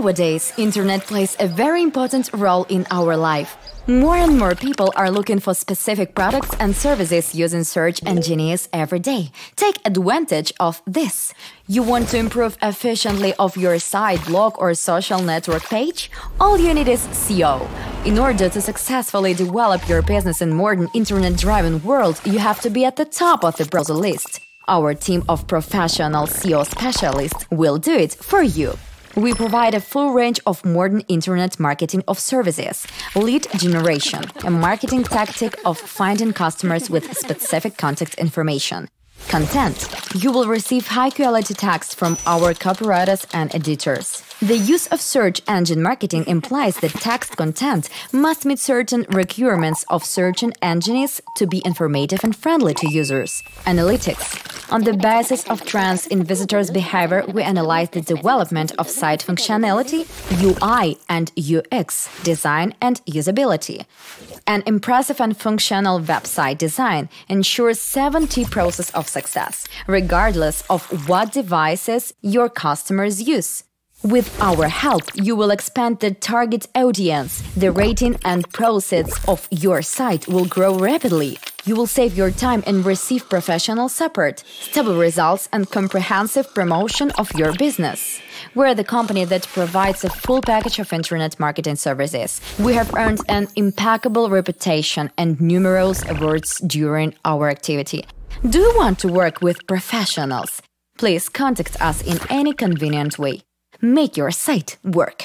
Nowadays, internet plays a very important role in our life. More and more people are looking for specific products and services using search engines every day. Take advantage of this. You want to improve efficiently of your site, blog or social network page? All you need is SEO. In order to successfully develop your business in modern internet-driven world, you have to be at the top of the browser list. Our team of professional SEO specialists will do it for you. We provide a full range of modern internet marketing of services, lead generation, a marketing tactic of finding customers with specific contact information. Content. You will receive high-quality text from our copywriters and editors. The use of search engine marketing implies that text content must meet certain requirements of search engines to be informative and friendly to users. Analytics. On the basis of trends in visitors' behavior, we analyze the development of site functionality, UI and UX, design and usability. An impressive and functional website design ensures 70 process of success, regardless of what devices your customers use. With our help, you will expand the target audience. The rating and proceeds of your site will grow rapidly. You will save your time and receive professional support, stable results, and comprehensive promotion of your business. We're the company that provides a full package of internet marketing services. We have earned an impeccable reputation and numerous awards during our activity. Do you want to work with professionals? Please contact us in any convenient way. Make your site work.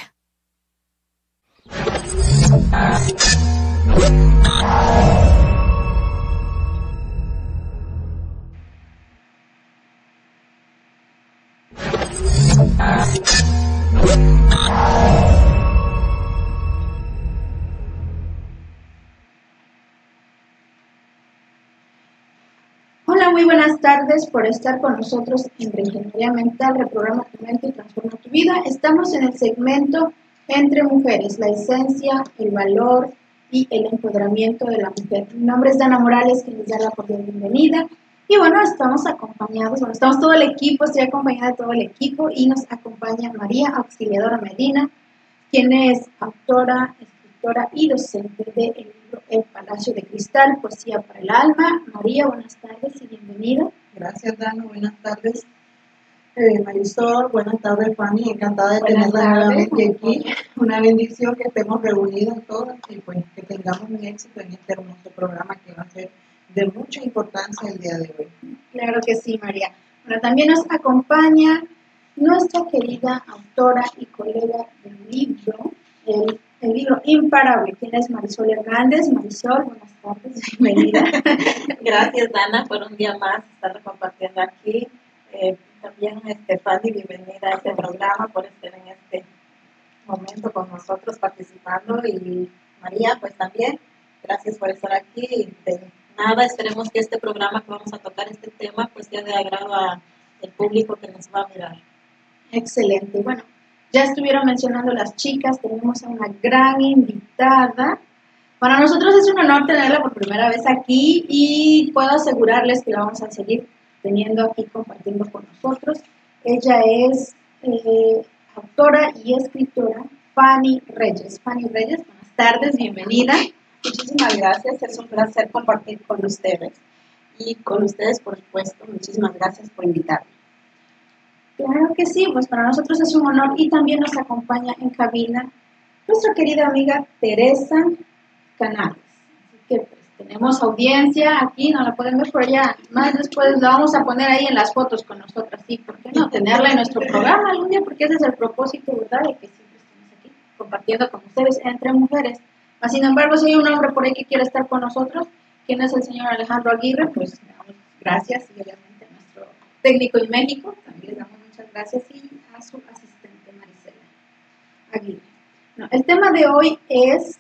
Hola, muy buenas tardes por estar con nosotros en Reingeniería Mental, reprograma tu mente y transforma tu vida. Estamos en el segmento Entre Mujeres, la esencia, el valor y el empoderamiento de la mujer. Mi nombre es Dana Morales, que les da la cordial bienvenida. Y bueno, estamos acompañados, estamos todo el equipo, estoy acompañada de todo el equipo y nos acompaña María Auxiliadora Medina, quien es autora, escritora y docente del libro El Palacio de Cristal, Poesía para el Alma. María, buenas tardes y bienvenida. Gracias, Dana, buenas tardes. Marisol, buenas tardes, Fanny, encantada de tenerla nuevamente aquí. Una bendición que estemos reunidos todas y pues que tengamos un éxito en este hermoso programa que va a ser de mucha importancia el día de hoy. Claro que sí, María. Bueno, también nos acompaña nuestra querida autora y colega del libro, el libro Imparable, quien es Marisol Hernández. Marisol, buenas tardes, bienvenida. Gracias, Dana, por un día más estar compartiendo aquí. También, Fanny, bienvenida a este programa, por estar en este momento con nosotros participando. Y María, pues también, gracias por estar aquí. Y nada, esperemos que este programa que vamos a tocar, este tema, pues sea de agrado al público que nos va a mirar. Excelente. Bueno, ya estuvieron mencionando las chicas, tenemos a una gran invitada. Para nosotros es un honor tenerla por primera vez aquí y puedo asegurarles que la vamos a seguir teniendo aquí compartiendo con nosotros. Ella es autora y escritora Fanny Reyes. Fanny Reyes, buenas tardes, bienvenida. Muchísimas gracias, es un placer compartir con ustedes. Y con ustedes, por supuesto, muchísimas gracias por invitarme. Claro que sí, pues para nosotros es un honor y también nos acompaña en cabina nuestra querida amiga Teresa Canales. Así que pues tenemos audiencia aquí, no la pueden ver por allá, más después la vamos a poner ahí en las fotos con nosotras, sí, ¿por qué no? Tenerla en nuestro programa algún día, porque ese es el propósito, ¿verdad? De que siempre estemos aquí compartiendo con ustedes entre mujeres. Sin embargo, si hay un hombre por ahí que quiere estar con nosotros, ¿quién es el señor Alejandro Aguirre? Pues le damos gracias y obviamente a nuestro técnico en México, también le damos muchas gracias y a su asistente Marisela Aguirre. No, el tema de hoy es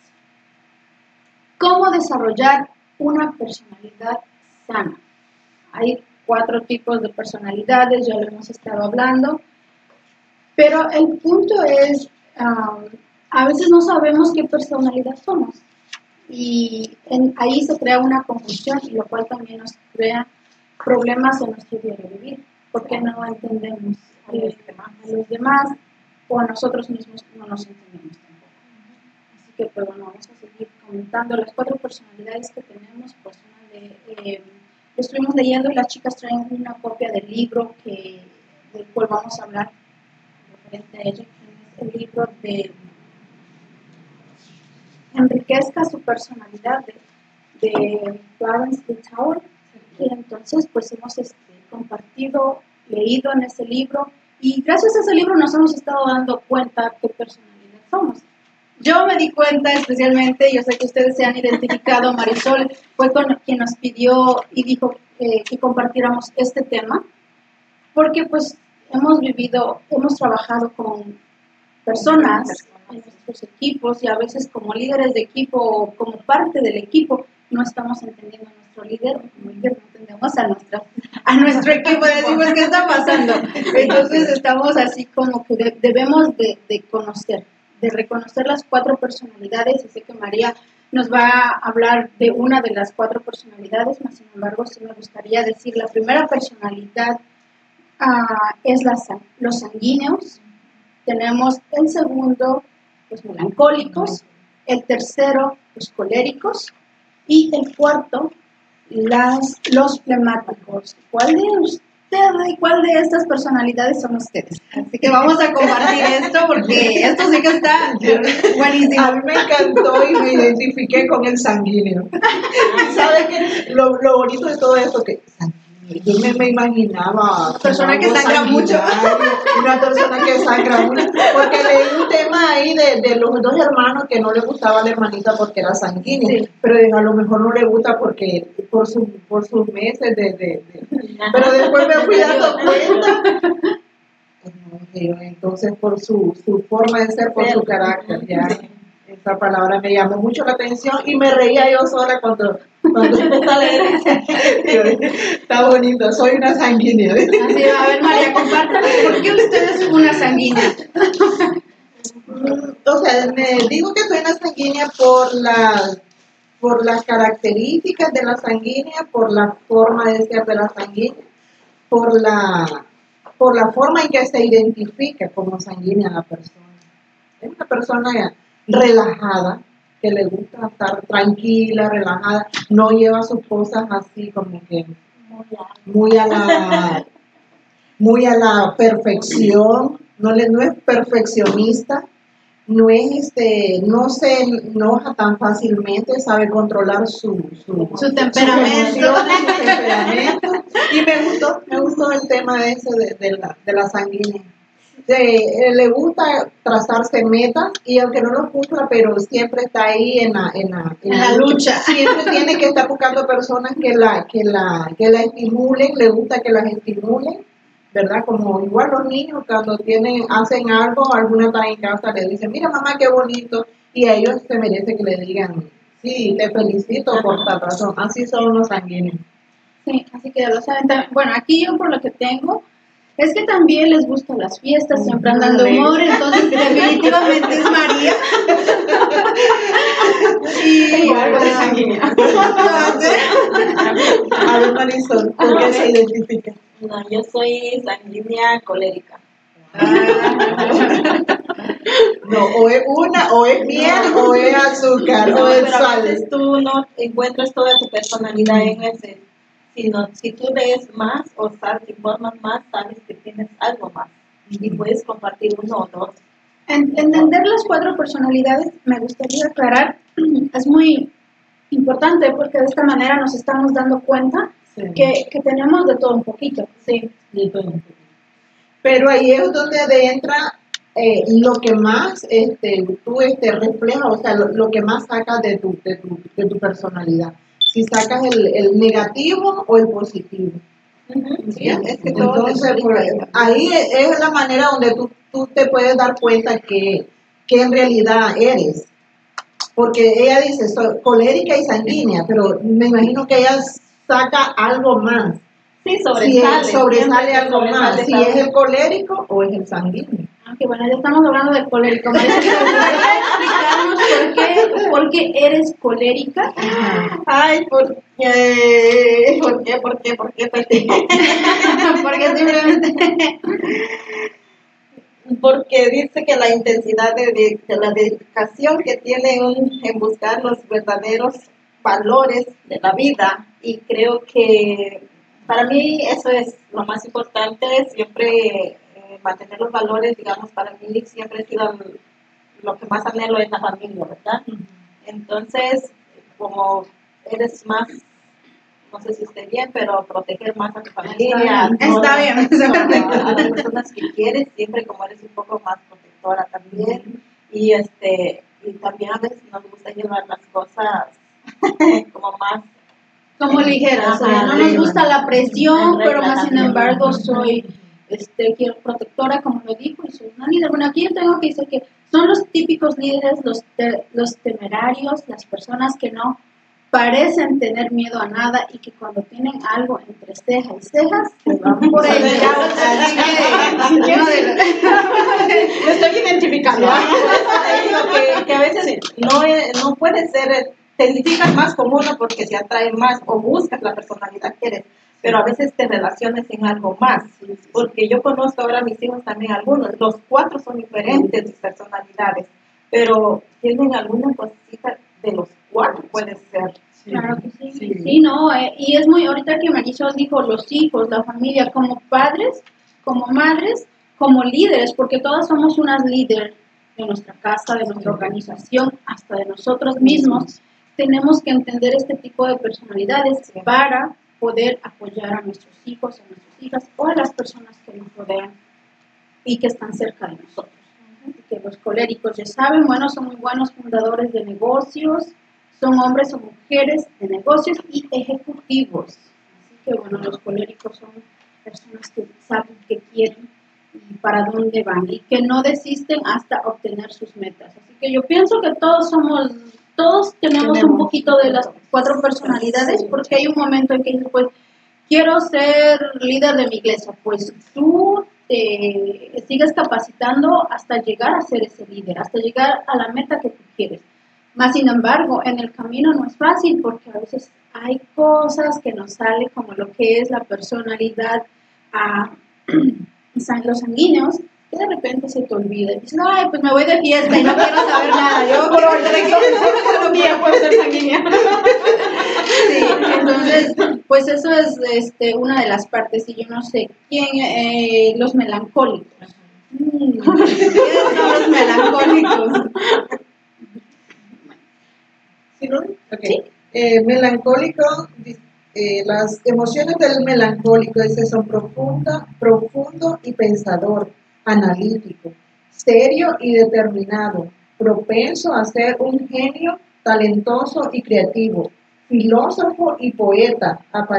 cómo desarrollar una personalidad sana. Hay 4 tipos de personalidades, ya lo hemos estado hablando, pero el punto es, a veces no sabemos qué personalidad somos y ahí se crea una confusión, y lo cual también nos crea problemas en nuestro diario vivir, porque no entendemos a los demás, o a nosotros mismos no nos entendemos tampoco. Así que pues bueno, vamos a seguir comentando las 4 personalidades que tenemos. Pues una de, lo estuvimos leyendo y las chicas traen una copia del libro del cual vamos a hablar referente a ella, que es el libro de Enriquezca su personalidad de Clarence Littauer. Y entonces pues hemos compartido, leído en ese libro, y gracias a ese libro nos hemos estado dando cuenta qué personalidad somos. Yo me di cuenta especialmente, yo sé que ustedes se han identificado, Marisol fue con quien nos pidió y dijo que compartiéramos este tema, porque pues hemos trabajado con personas en nuestros equipos, y a veces como líderes de equipo o como parte del equipo no estamos entendiendo a nuestro líder, como líder no entendemos a nuestro equipo, decimos qué está pasando. Entonces estamos así como que debemos de conocer, de reconocer las 4 personalidades, y sé que María nos va a hablar de una de las 4 personalidades, mas sin embargo sí me gustaría decir, la primera personalidad es los sanguíneos, tenemos el segundo, los melancólicos, el tercero, los coléricos, y el cuarto, los flemáticos. ¿Cuál de estas personalidades son ustedes? Así que vamos a compartir esto, porque esto sí que está buenísimo. A mí me encantó y me identifiqué con el sanguíneo. ¿Sabes qué? Lo bonito de todo esto, que yo me imaginaba una persona que sangra mucho. Una persona que sangra mucho, porque leí un tema ahí de los 2 hermanos que no le gustaba la hermanita porque era sanguínea, sí. Pero a lo mejor no le gusta porque por sus meses pero después me fui dando cuenta. Entonces por su forma de ser, por su carácter, ya. Esa palabra me llamó mucho la atención y me reía yo sola cuando empecé a leer. Está bonito, soy una sanguínea. Así va, a ver, María, compártame, ¿por qué usted es una sanguínea? O sea, me digo que soy una sanguínea por las características de la sanguínea, por la forma de ser de la sanguínea, por la forma en que se identifica como sanguínea la persona. Es una persona relajada, que le gusta estar tranquila, relajada, no lleva sus cosas así como que muy a la perfección, no es perfeccionista, no se enoja tan fácilmente, sabe controlar su temperamento. Y me gustó el tema ese de la sanguínea. Le gusta trazarse metas, y aunque no lo cumpla, pero siempre está ahí en la lucha. Siempre tiene que estar buscando personas que la estimulen, le gusta que las estimulen, ¿verdad? Como igual los niños cuando hacen algo, alguna tarea en casa, le dicen, mira mamá, qué bonito, y a ellos se merece que le digan, sí, te felicito por tal razón. Así son los sanguíneos. Sí, así que ya lo saben. Bueno, aquí yo por lo que tengo, es que también les gustan las fiestas, siempre andan de humor, entonces definitivamente es María. Y algo de sanguínea. A ver, Marisol, ¿por qué se identifica? No, yo soy sanguínea colérica. No, o es una, o es miel, o es azúcar, no, o es pero sal. A veces tú no encuentras toda tu personalidad en ese. Si tú lees más o te informas más, sabes que tienes algo más y puedes compartir uno o dos. Entender las 4 personalidades, me gustaría aclarar, es muy importante, porque de esta manera nos estamos dando cuenta que tenemos de todo un poquito. Sí, de todo un poquito. Pero ahí es donde entra lo que más tú reflejas, o sea, lo que más sacas de tu personalidad. Si sacas el negativo o el positivo. ¿Sí? Es que entonces, ahí es la manera donde tú te puedes dar cuenta que en realidad eres. Porque ella dice, soy colérica y sanguínea, pero me imagino que ella saca algo más. Sí, sobresale algo más. Si es el colérico o es el sanguíneo. Aunque bueno, ya estamos hablando del colérico. María, explicarnos por qué eres colérica. Ay, ¿por qué? Porque simplemente porque dice que la intensidad de la dedicación que tienen en buscar los verdaderos valores de la vida, y creo que para mí eso es lo más importante, siempre mantener los valores, digamos, para mí siempre ha sido lo que más anhelo es la familia, ¿verdad? Entonces, como eres más, no sé si esté bien, pero proteger más a tu familia, Está bien. a las personas que quieres, siempre como eres un poco más protectora también, y también a veces nos gusta llevar las cosas como más Como ligeras, o sea, no nos gusta la presión, pero más sin embargo soy quiero protectora, como lo dijo, y soy una líder. Bueno, aquí yo tengo que decir que son los típicos líderes, los temerarios, las personas que no parecen tener miedo a nada y que cuando tienen algo entre ceja y cejas, se van por ello. Me estoy identificando. que a veces no puede ser, te identificas más con uno porque se atrae más o buscas la personalidad que eres, pero a veces te relacionas en algo más, porque yo conozco ahora a mis hijos también algunos, los 4 son diferentes sus personalidades, pero tienen alguna cosita de los 4 puede ser. Claro que sí, sí, no, y es muy, ahorita que Marisol dijo los hijos, la familia, como padres, como madres, como líderes, porque todas somos unas líderes de nuestra casa, de nuestra organización, hasta de nosotros mismos, tenemos que entender este tipo de personalidades para poder apoyar a nuestros hijos, a nuestras hijas o a las personas que nos rodean y que están cerca de nosotros. Que los coléricos ya saben, bueno, son muy buenos fundadores de negocios, son hombres o mujeres de negocios y ejecutivos. Así que bueno, los coléricos son personas que saben qué quieren y para dónde van y que no desisten hasta obtener sus metas. Así que yo pienso que todos tenemos un poquito de las 4 personalidades, porque hay un momento en que dices, pues, quiero ser líder de mi iglesia, pues tú te sigues capacitando hasta llegar a ser ese líder, hasta llegar a la meta que tú quieres. Más sin embargo, en el camino no es fácil porque a veces hay cosas que nos salen como lo que es la personalidad los sanguíneos, que de repente se te olvida y dices, ay, pues me voy de fiesta y no quiero saber nada, yo quiero un día puedo ser sanguínea. Sí, entonces, pues eso es una de las partes, y yo no sé, ¿quién? Los melancólicos. ¿Quiénes son los melancólicos? ¿Sí, no? Okay. Melancólico, las emociones del melancólico son profundo y pensador, analítico, serio y determinado, propenso a ser un genio, talentoso y creativo, filósofo y poeta,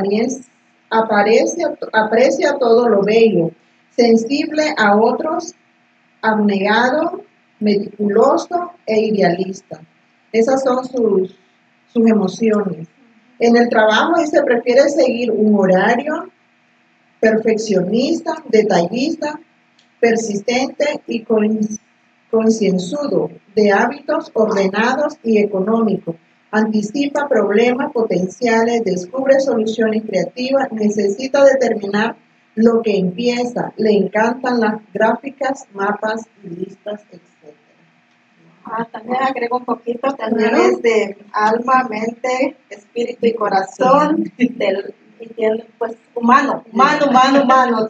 aprecia todo lo bello, sensible a otros, abnegado, meticuloso e idealista. Esas son sus emociones. En el trabajo se prefiere seguir un horario, perfeccionista, detallista, persistente y concienzudo, de hábitos ordenados y económicos. Anticipa problemas potenciales, descubre soluciones creativas, necesita determinar lo que empieza, le encantan las gráficas, mapas y listas, etc. También agrego un poquito, también es de alma, mente, espíritu y corazón, pues humano. Claro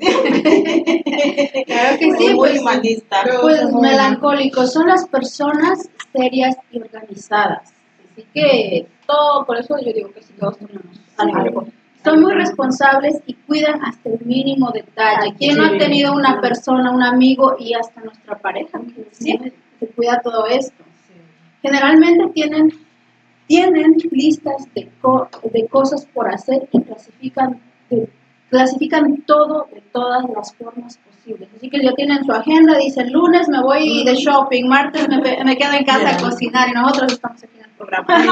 que sí, muy pues, humanista. Pues melancólicos son las personas serias y organizadas. Así que todo, por eso yo digo que sí, todos tenemos algo. Son muy responsables y cuidan hasta el mínimo detalle. ¿Quién no ha tenido una persona, un amigo y hasta nuestra pareja que se cuida todo esto? Generalmente tienen listas de cosas por hacer y clasifican todo de todas las formas posibles. Así que ya tienen su agenda, dicen lunes me voy de shopping, martes me quedo en casa a cocinar y nosotros estamos aquí en el programa.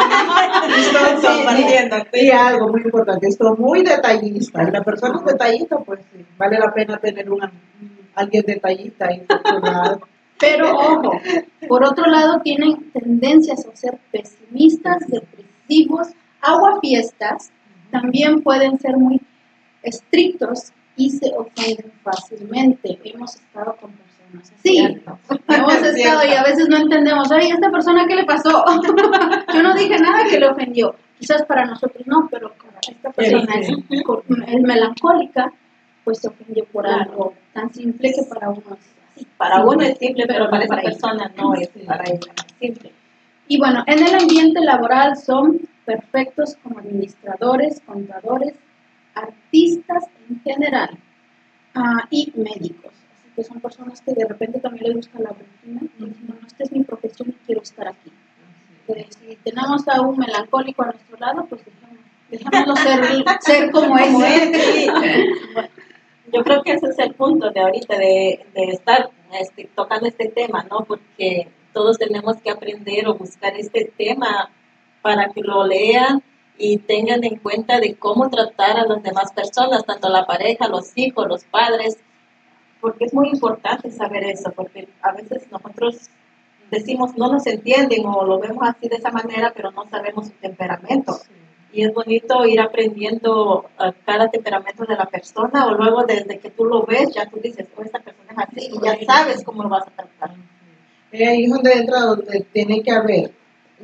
Y algo muy importante, son muy detallistas. Y la persona es detallista, pues sí, vale la pena tener alguien detallista ahí. Pero ojo, por otro lado tienen tendencias a ser pesimistas, depresivos, aguafiestas, también pueden ser muy estrictos y se ofenden fácilmente. Hemos estado con personas no es así. Hemos estado y a veces no entendemos, ay, ¿a esta persona qué le pasó? Yo no dije nada que le ofendió. Quizás para nosotros no, pero como esta persona es melancólica, pues se ofendió por algo tan simple que para uno es así. Para uno es simple, pero para esa persona no es para ella simple. Y bueno, en el ambiente laboral son perfectos como administradores, contadores, artistas en general y médicos. Así que son personas que de repente también les gusta la rutina y dicen, bueno, esta es mi profesión y quiero estar aquí. Si tenemos a un melancólico a nuestro lado, pues dejémoslo ser como es. Bueno, yo creo que ese es el punto de ahorita, de estar tocando este tema, ¿no? Porque todos tenemos que aprender o buscar este tema para que lo lean y tengan en cuenta de cómo tratar a las demás personas, tanto la pareja, los hijos, los padres, porque es muy importante saber eso, porque a veces nosotros decimos no nos entienden o lo vemos así de esa manera, pero no sabemos su temperamento. Y es bonito ir aprendiendo cada temperamento de la persona, o luego desde que tú lo ves, ya tú dices, oh, esta persona es así, y ya sabes cómo lo vas a tratar. Ahí es donde entra, donde tiene que haber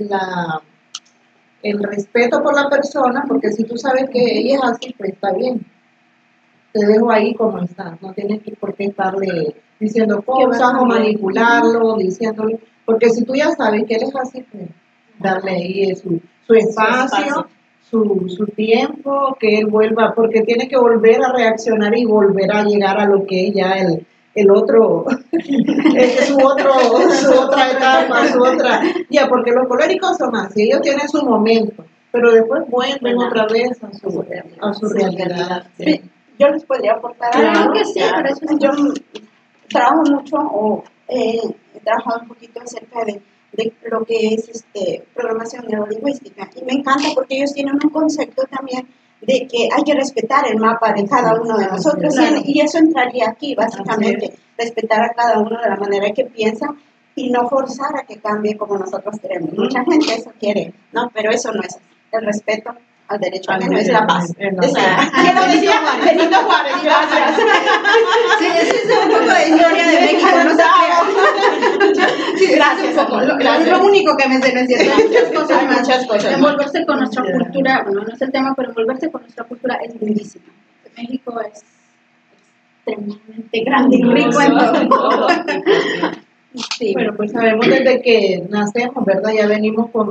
el respeto por la persona, porque si tú sabes que ella es así, pues está bien. Te dejo ahí como está, no tienes por qué estarle diciendo cosas o manipularlo, diciéndole, porque si tú ya sabes que él es así, pues darle ahí su espacio, su tiempo, que él vuelva, porque tiene que volver a reaccionar y volver a llegar a lo que es ya el otro, su otra etapa, ya, porque los coléricos son así, ellos tienen su momento, pero después vuelven otra vez a su realidad. Sí. Yo les podría aportar algo. Que sí, pero eso yo trabajo mucho o he trabajado un poquito acerca de lo que es programación neurolingüística, y me encanta porque ellos tienen un concepto también de que hay que respetar el mapa de cada uno de nosotros, claro. Y eso entraría aquí básicamente, respetar a cada uno de la manera que piensa y no forzar a que cambie como nosotros queremos. Mucha gente eso quiere, ¿no? Pero eso no es así. El respeto al derecho ajeno es la paz. ¿Quién lo decía? Benito Juárez, gracias. Sí, eso es un poco de historia de México, no sé. Sí, gracias. Es lo único que me sé, no es cierto. Hay muchas cosas. Envolverse con nuestra cultura, bueno, no es el tema, pero envolverse con nuestra cultura es lindísimo. México es extremadamente grande y rico en todo. Sí. Bueno, pues sabemos desde que nacemos, ¿verdad? Ya venimos con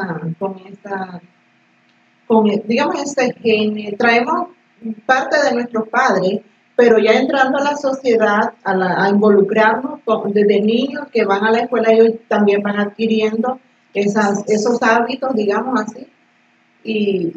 digamos, que traemos parte de nuestros padres, pero ya entrando a la sociedad, a involucrarnos desde niños que van a la escuela, ellos también van adquiriendo esos hábitos, digamos así, y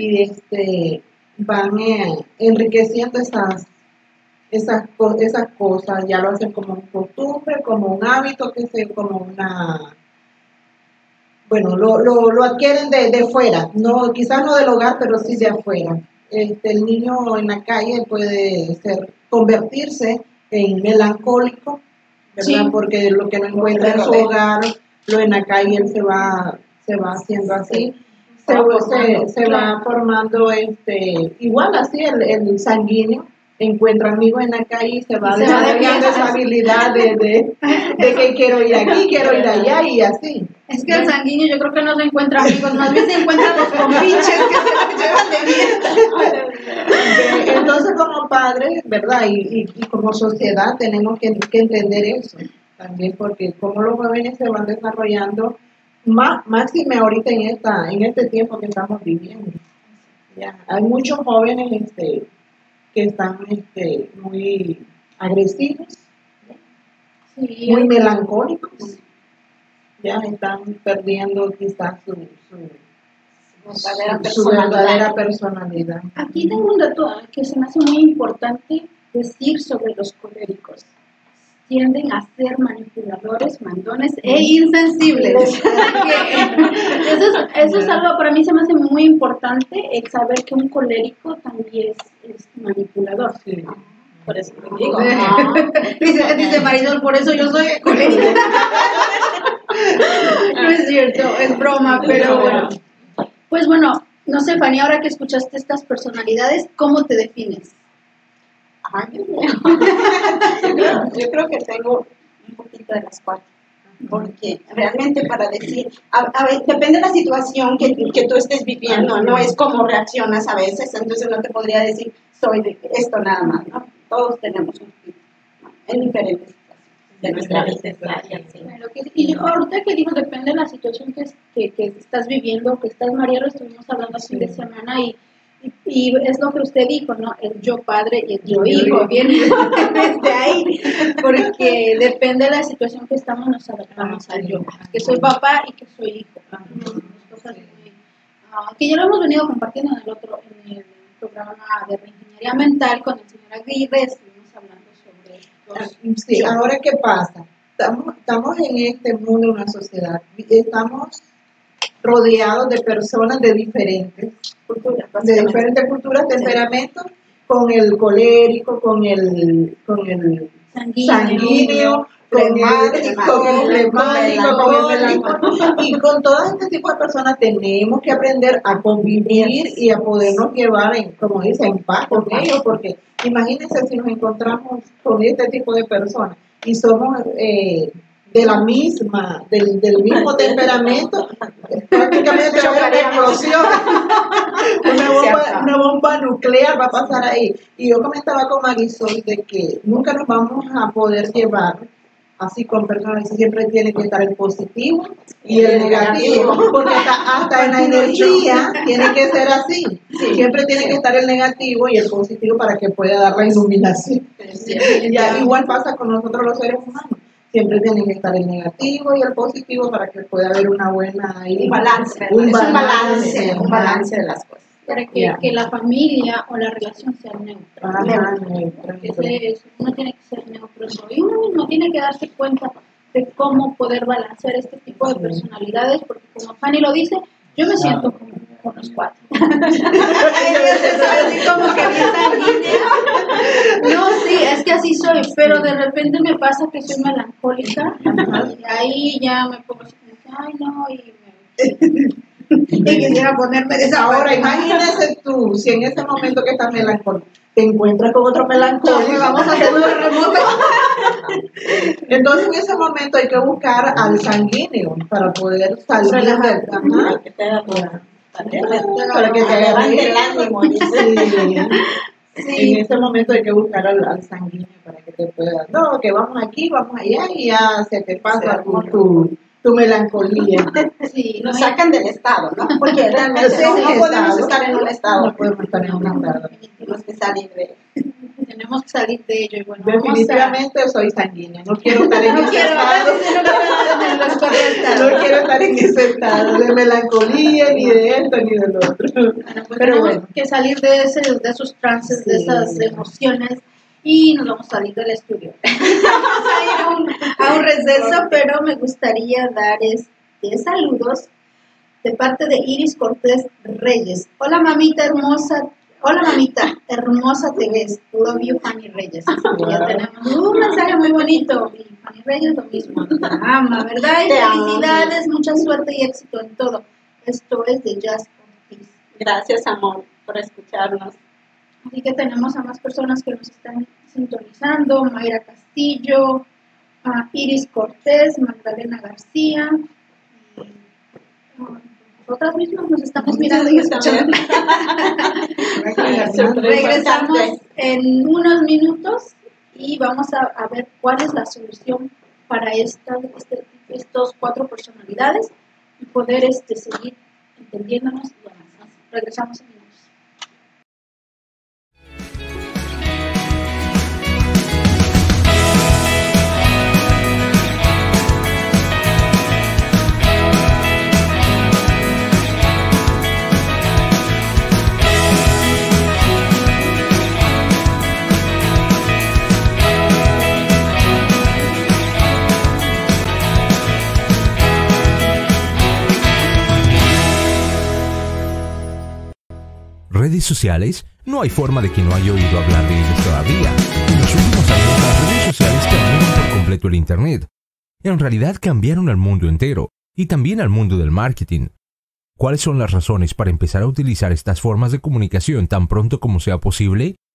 van enriqueciendo esas cosas, ya lo hacen como un costumbre, como un hábito, como una... Bueno, lo adquieren de fuera, no, quizás no del hogar, pero sí de afuera. El niño en la calle puede convertirse en melancólico, ¿verdad? Sí. Porque lo que no encuentra en su hogar, lo en la calle él se va haciendo así. Se va formando igual así el sanguíneo. Encuentra amigos en la calle y se va desarrollando esa habilidad de que quiero ir aquí, quiero ir allá y así. Es que el sanguíneo yo creo que no se encuentra amigos, más bien se encuentra los compinches que se llevan de bien. Entonces como padres, ¿verdad? Y como sociedad tenemos que entender eso también, porque como los jóvenes se van desarrollando, máxime ahorita en este tiempo que estamos viviendo. Ya, hay muchos jóvenes que están muy agresivos, sí, muy melancólicos, ya están perdiendo quizás su verdadera personalidad. Aquí tengo un dato que se me hace muy importante decir sobre los coléricos. Tienden a ser manipuladores, mandones e insensibles. Eso es algo, para mí se me hace muy importante, el saber que un colérico también es manipulador. Sí. Por eso te digo. Dice Marisol, por eso yo soy colérica. No es cierto, es broma, pero bueno. Pues bueno, no sé, Fanny, ahora que escuchaste estas personalidades, ¿cómo te defines? Ay, Dios mío. Yo creo que tengo un poquito de las cuatro. Porque realmente para decir, a ver, depende de la situación que tú estés viviendo, no es cómo reaccionas a veces, entonces no te podría decir, soy de esto nada más, ¿no? Todos tenemos un tipo, ¿no? En diferentes situaciones de nuestra vida. Claro que, y ahorita que digo, depende de la situación que estás viviendo, que estás, María, lo estuvimos hablando el fin de semana y es lo que usted dijo, ¿no? El yo padre y el yo hijo, viene desde ahí, porque depende de la situación que estamos, nos adaptamos al yo, que soy papá y que soy hijo. Cosas muy, que ya lo hemos venido compartiendo en el programa de reingeniería mental con el señor Aguirre, estuvimos hablando sobre estos. Sí, ahora ¿qué pasa? Estamos en este mundo, en una sociedad, estamos rodeados de personas de diferentes culturas, temperamentos, con el colérico, con el sanguíneo, con el flemático, con el melancólico, y con todo este tipo de personas tenemos que aprender a convivir y a podernos llevar, como dice, en paz con ellos, porque imagínense si nos encontramos con este tipo de personas y somos de la misma, del mismo temperamento, prácticamente va a haber una explosión, una bomba nuclear va a pasar ahí. Y yo comentaba con Marisol de que nunca nos vamos a poder llevar así con personas, siempre tiene que estar el positivo y el negativo, porque hasta en la energía tiene que ser así, siempre tiene que estar el negativo y el positivo para que pueda dar la iluminación. Ya, igual pasa con nosotros los seres humanos. Siempre tiene que estar el negativo y el positivo para que pueda haber una buena... Un balance de las cosas. Para que la familia o la relación sea neutra. Uno tiene que ser neutro y uno mismo tiene que darse cuenta de cómo poder balancear este tipo de personalidades, porque como Fanny lo dice, yo me siento con los cuatro. No, sí, es que así soy, pero de repente me pasa que soy melancólica y ahí ya me pongo así, ay no, y quisiera ponerme de esa Ahora, imagínese tú, si en ese momento que estás melancólico, te encuentras con otro melancólico, vamos a hacer un terremoto. Entonces en ese momento hay que buscar al sanguíneo para poder salir del para que te levante el ánimo. En ese momento hay que buscar al sanguíneo para que te pueda, no, que vamos aquí, vamos allá y ya se te pasa tu melancolía. Sí, nos sacan del estado, ¿no? Porque realmente no podemos estar en un estado. No podemos estar en un estado. Tenemos que salir de él. Tenemos que salir de ello. Y bueno, definitivamente soy sanguínea. No quiero estar en ese estado. No quiero estar en ese estado de melancolía, ni de esto, ni del otro. Bueno, pues tenemos que salir de esos trances, de esas emociones. Y nos vamos a salir del estudio. Vamos a ir a un receso, pero me gustaría dar saludos de parte de Iris Cortés Reyes. Hola mamita hermosa, te ves. Love you, Fanny Reyes. Ya tenemos un mensaje muy bonito. Y Fanny Reyes lo mismo. Te ama, ¿verdad? Y felicidades, mucha suerte y éxito en todo. Esto es de Just Ortiz. Gracias, amor, por escucharnos. Así que tenemos a más personas que nos están sintonizando: Mayra Castillo, Iris Cortés, Magdalena García, y nosotras mismas nos estamos mirando y escuchando. Regresamos en unos minutos y vamos a ver cuál es la solución para estos 4 personalidades y poder seguir entendiéndonos y avanzando. Regresamos en minutos. Redes sociales, no hay forma de que no haya oído hablar de ellas todavía. En los últimos años las redes sociales cambiaron por completo el Internet. En realidad cambiaron al mundo entero y también al mundo del marketing. ¿Cuáles son las razones para empezar a utilizar estas formas de comunicación tan pronto como sea posible?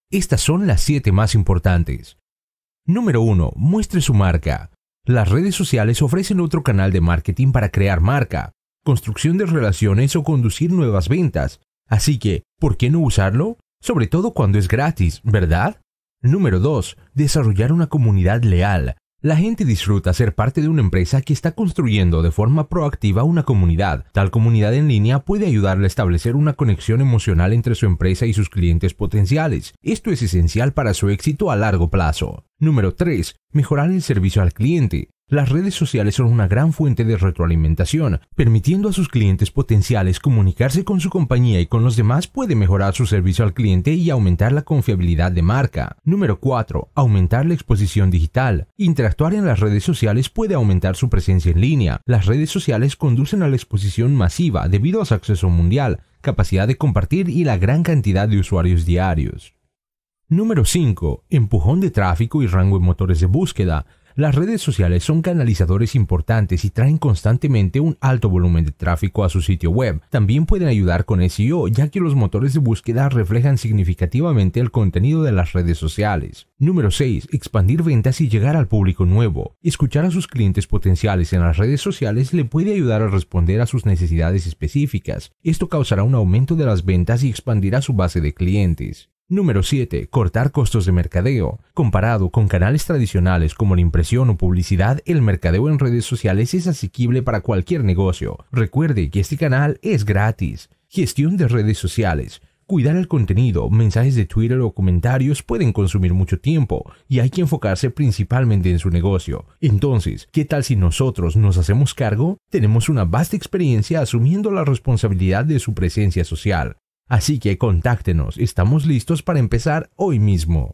Estas son las 7 más importantes. Número 1. Muestre su marca. Las redes sociales ofrecen otro canal de marketing para crear marca, construcción de relaciones o conducir nuevas ventas. Así que, ¿por qué no usarlo? Sobre todo cuando es gratis, ¿verdad? Número 2. Desarrollar una comunidad leal. La gente disfruta ser parte de una empresa que está construyendo de forma proactiva una comunidad. Tal comunidad en línea puede ayudarle a establecer una conexión emocional entre su empresa y sus clientes potenciales. Esto es esencial para su éxito a largo plazo. Número 3. Mejorar el servicio al cliente. Las redes sociales son una gran fuente de retroalimentación. Permitiendo a sus clientes potenciales comunicarse con su compañía y con los demás puede mejorar su servicio al cliente y aumentar la confiabilidad de marca. Número 4. Aumentar la exposición digital. Interactuar en las redes sociales puede aumentar su presencia en línea. Las redes sociales conducen a la exposición masiva debido a su acceso mundial, capacidad de compartir y la gran cantidad de usuarios diarios. Número 5. Empujón de tráfico y rango en motores de búsqueda. Las redes sociales son canalizadores importantes y traen constantemente un alto volumen de tráfico a su sitio web. También pueden ayudar con SEO, ya que los motores de búsqueda reflejan significativamente el contenido de las redes sociales. Número 6. Expandir ventas y llegar al público nuevo. Escuchar a sus clientes potenciales en las redes sociales le puede ayudar a responder a sus necesidades específicas. Esto causará un aumento de las ventas y expandirá su base de clientes. Número 7. Cortar costos de mercadeo. Comparado con canales tradicionales como la impresión o publicidad, el mercadeo en redes sociales es asequible para cualquier negocio. Recuerde que este canal es gratis. Gestión de redes sociales. Cuidar el contenido, mensajes de Twitter o comentarios pueden consumir mucho tiempo y hay que enfocarse principalmente en su negocio. Entonces, ¿qué tal si nosotros nos hacemos cargo? Tenemos una vasta experiencia asumiendo la responsabilidad de su presencia social. Así que contáctenos, estamos listos para empezar hoy mismo.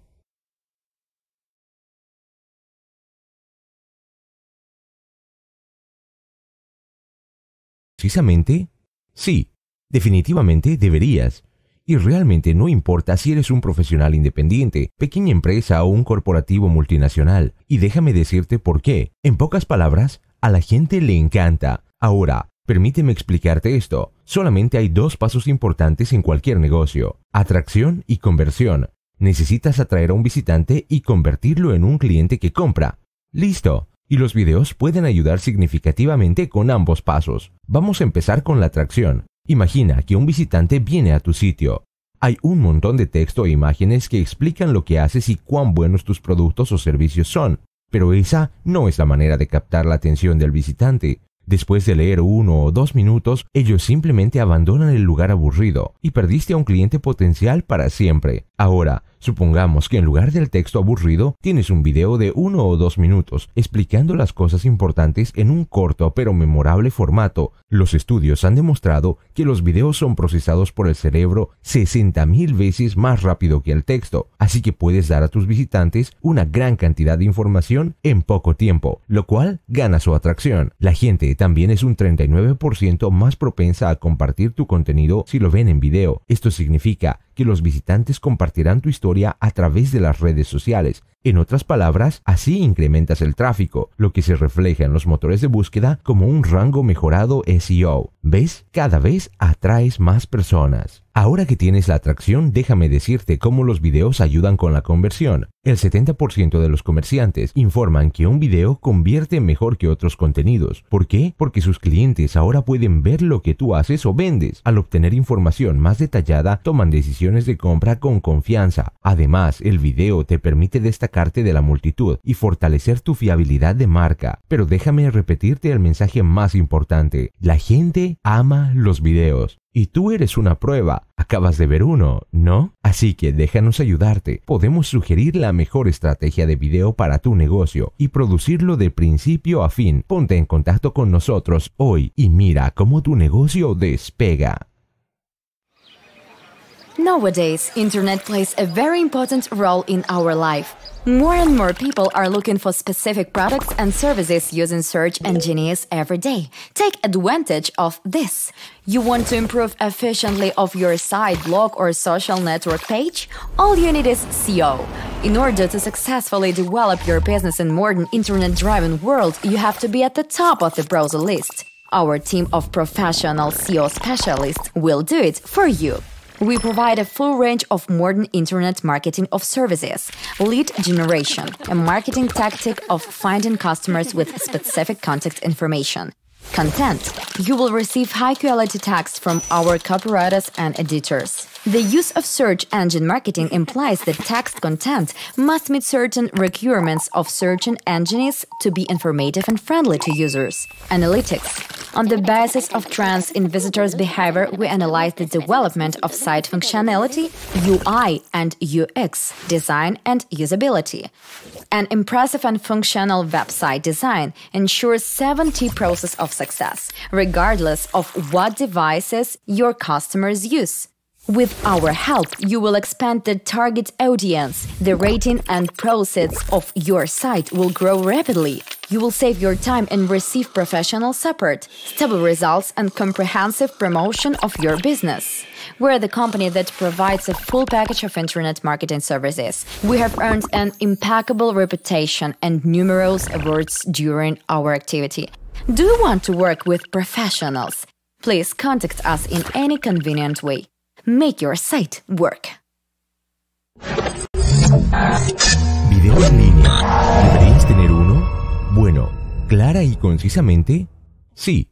¿Precisamente? Sí, definitivamente deberías. Y realmente no importa si eres un profesional independiente, pequeña empresa o un corporativo multinacional. Y déjame decirte por qué. En pocas palabras, a la gente le encanta. Ahora, permíteme explicarte esto. Solamente hay 2 pasos importantes en cualquier negocio: atracción y conversión. Necesitas atraer a un visitante y convertirlo en un cliente que compra. ¡Listo! Y los videos pueden ayudar significativamente con ambos pasos. Vamos a empezar con la atracción. Imagina que un visitante viene a tu sitio. Hay un montón de texto e imágenes que explican lo que haces y cuán buenos tus productos o servicios son. Pero esa no es la manera de captar la atención del visitante. Después de leer 1 o 2 minutos, ellos simplemente abandonan el lugar aburrido y perdiste a un cliente potencial para siempre. Ahora, supongamos que en lugar del texto aburrido, tienes un video de 1 o 2 minutos explicando las cosas importantes en un corto pero memorable formato. Los estudios han demostrado que los videos son procesados por el cerebro 60,000 veces más rápido que el texto, así que puedes dar a tus visitantes una gran cantidad de información en poco tiempo, lo cual gana su atracción. La gente también es un 39% más propensa a compartir tu contenido si lo ven en video. Esto significa que los visitantes compartirán tu historia a través de las redes sociales. En otras palabras, así incrementas el tráfico, lo que se refleja en los motores de búsqueda como un rango mejorado SEO. ¿Ves? Cada vez atraes más personas. Ahora que tienes la atracción, déjame decirte cómo los videos ayudan con la conversión. El 70% de los comerciantes informan que un video convierte mejor que otros contenidos. ¿Por qué? Porque sus clientes ahora pueden ver lo que tú haces o vendes. Al obtener información más detallada, toman decisiones de compra con confianza. Además, el video te permite destacarte de la multitud y fortalecer tu fiabilidad de marca. Pero déjame repetirte el mensaje más importante. La gente ama los videos. Y tú eres una prueba. Acabas de ver uno, ¿no? Así que déjanos ayudarte. Podemos sugerir la mejor estrategia de video para tu negocio y producirlo de principio a fin. Ponte en contacto con nosotros hoy y mira cómo tu negocio despega. Nowadays, internet plays a very important role in our life. More and more people are looking for specific products and services using search engines every day. Take advantage of this. You want to improve efficiently of your site, blog, or social network page? All you need is SEO. In order to successfully develop your business in modern internet-driven world, you have to be at the top of the browser list. Our team of professional SEO specialists will do it for you. We provide a full range of modern internet marketing of services, lead generation, a marketing tactic of finding customers with specific contact information. Content. You will receive high-quality text from our copywriters and editors. The use of search engine marketing implies that text content must meet certain requirements of search engines to be informative and friendly to users. Analytics. On the basis of trends in visitors' behavior, we analyze the development of site functionality, UI and UX, design and usability. An impressive and functional website design ensures 70 process of success, regardless of what devices your customers use. With our help, you will expand the target audience. The rating and proceeds of your site will grow rapidly. You will save your time and receive professional support, stable results, and comprehensive promotion of your business. We're the company that provides a full package of internet marketing services. We have earned an impeccable reputation and numerous awards during our activity. Do you want to work with professionals? Please contact us in any convenient way. Make your site work. ¿Video en línea? ¿Deberías tener uno? Bueno, clara y concisamente, sí.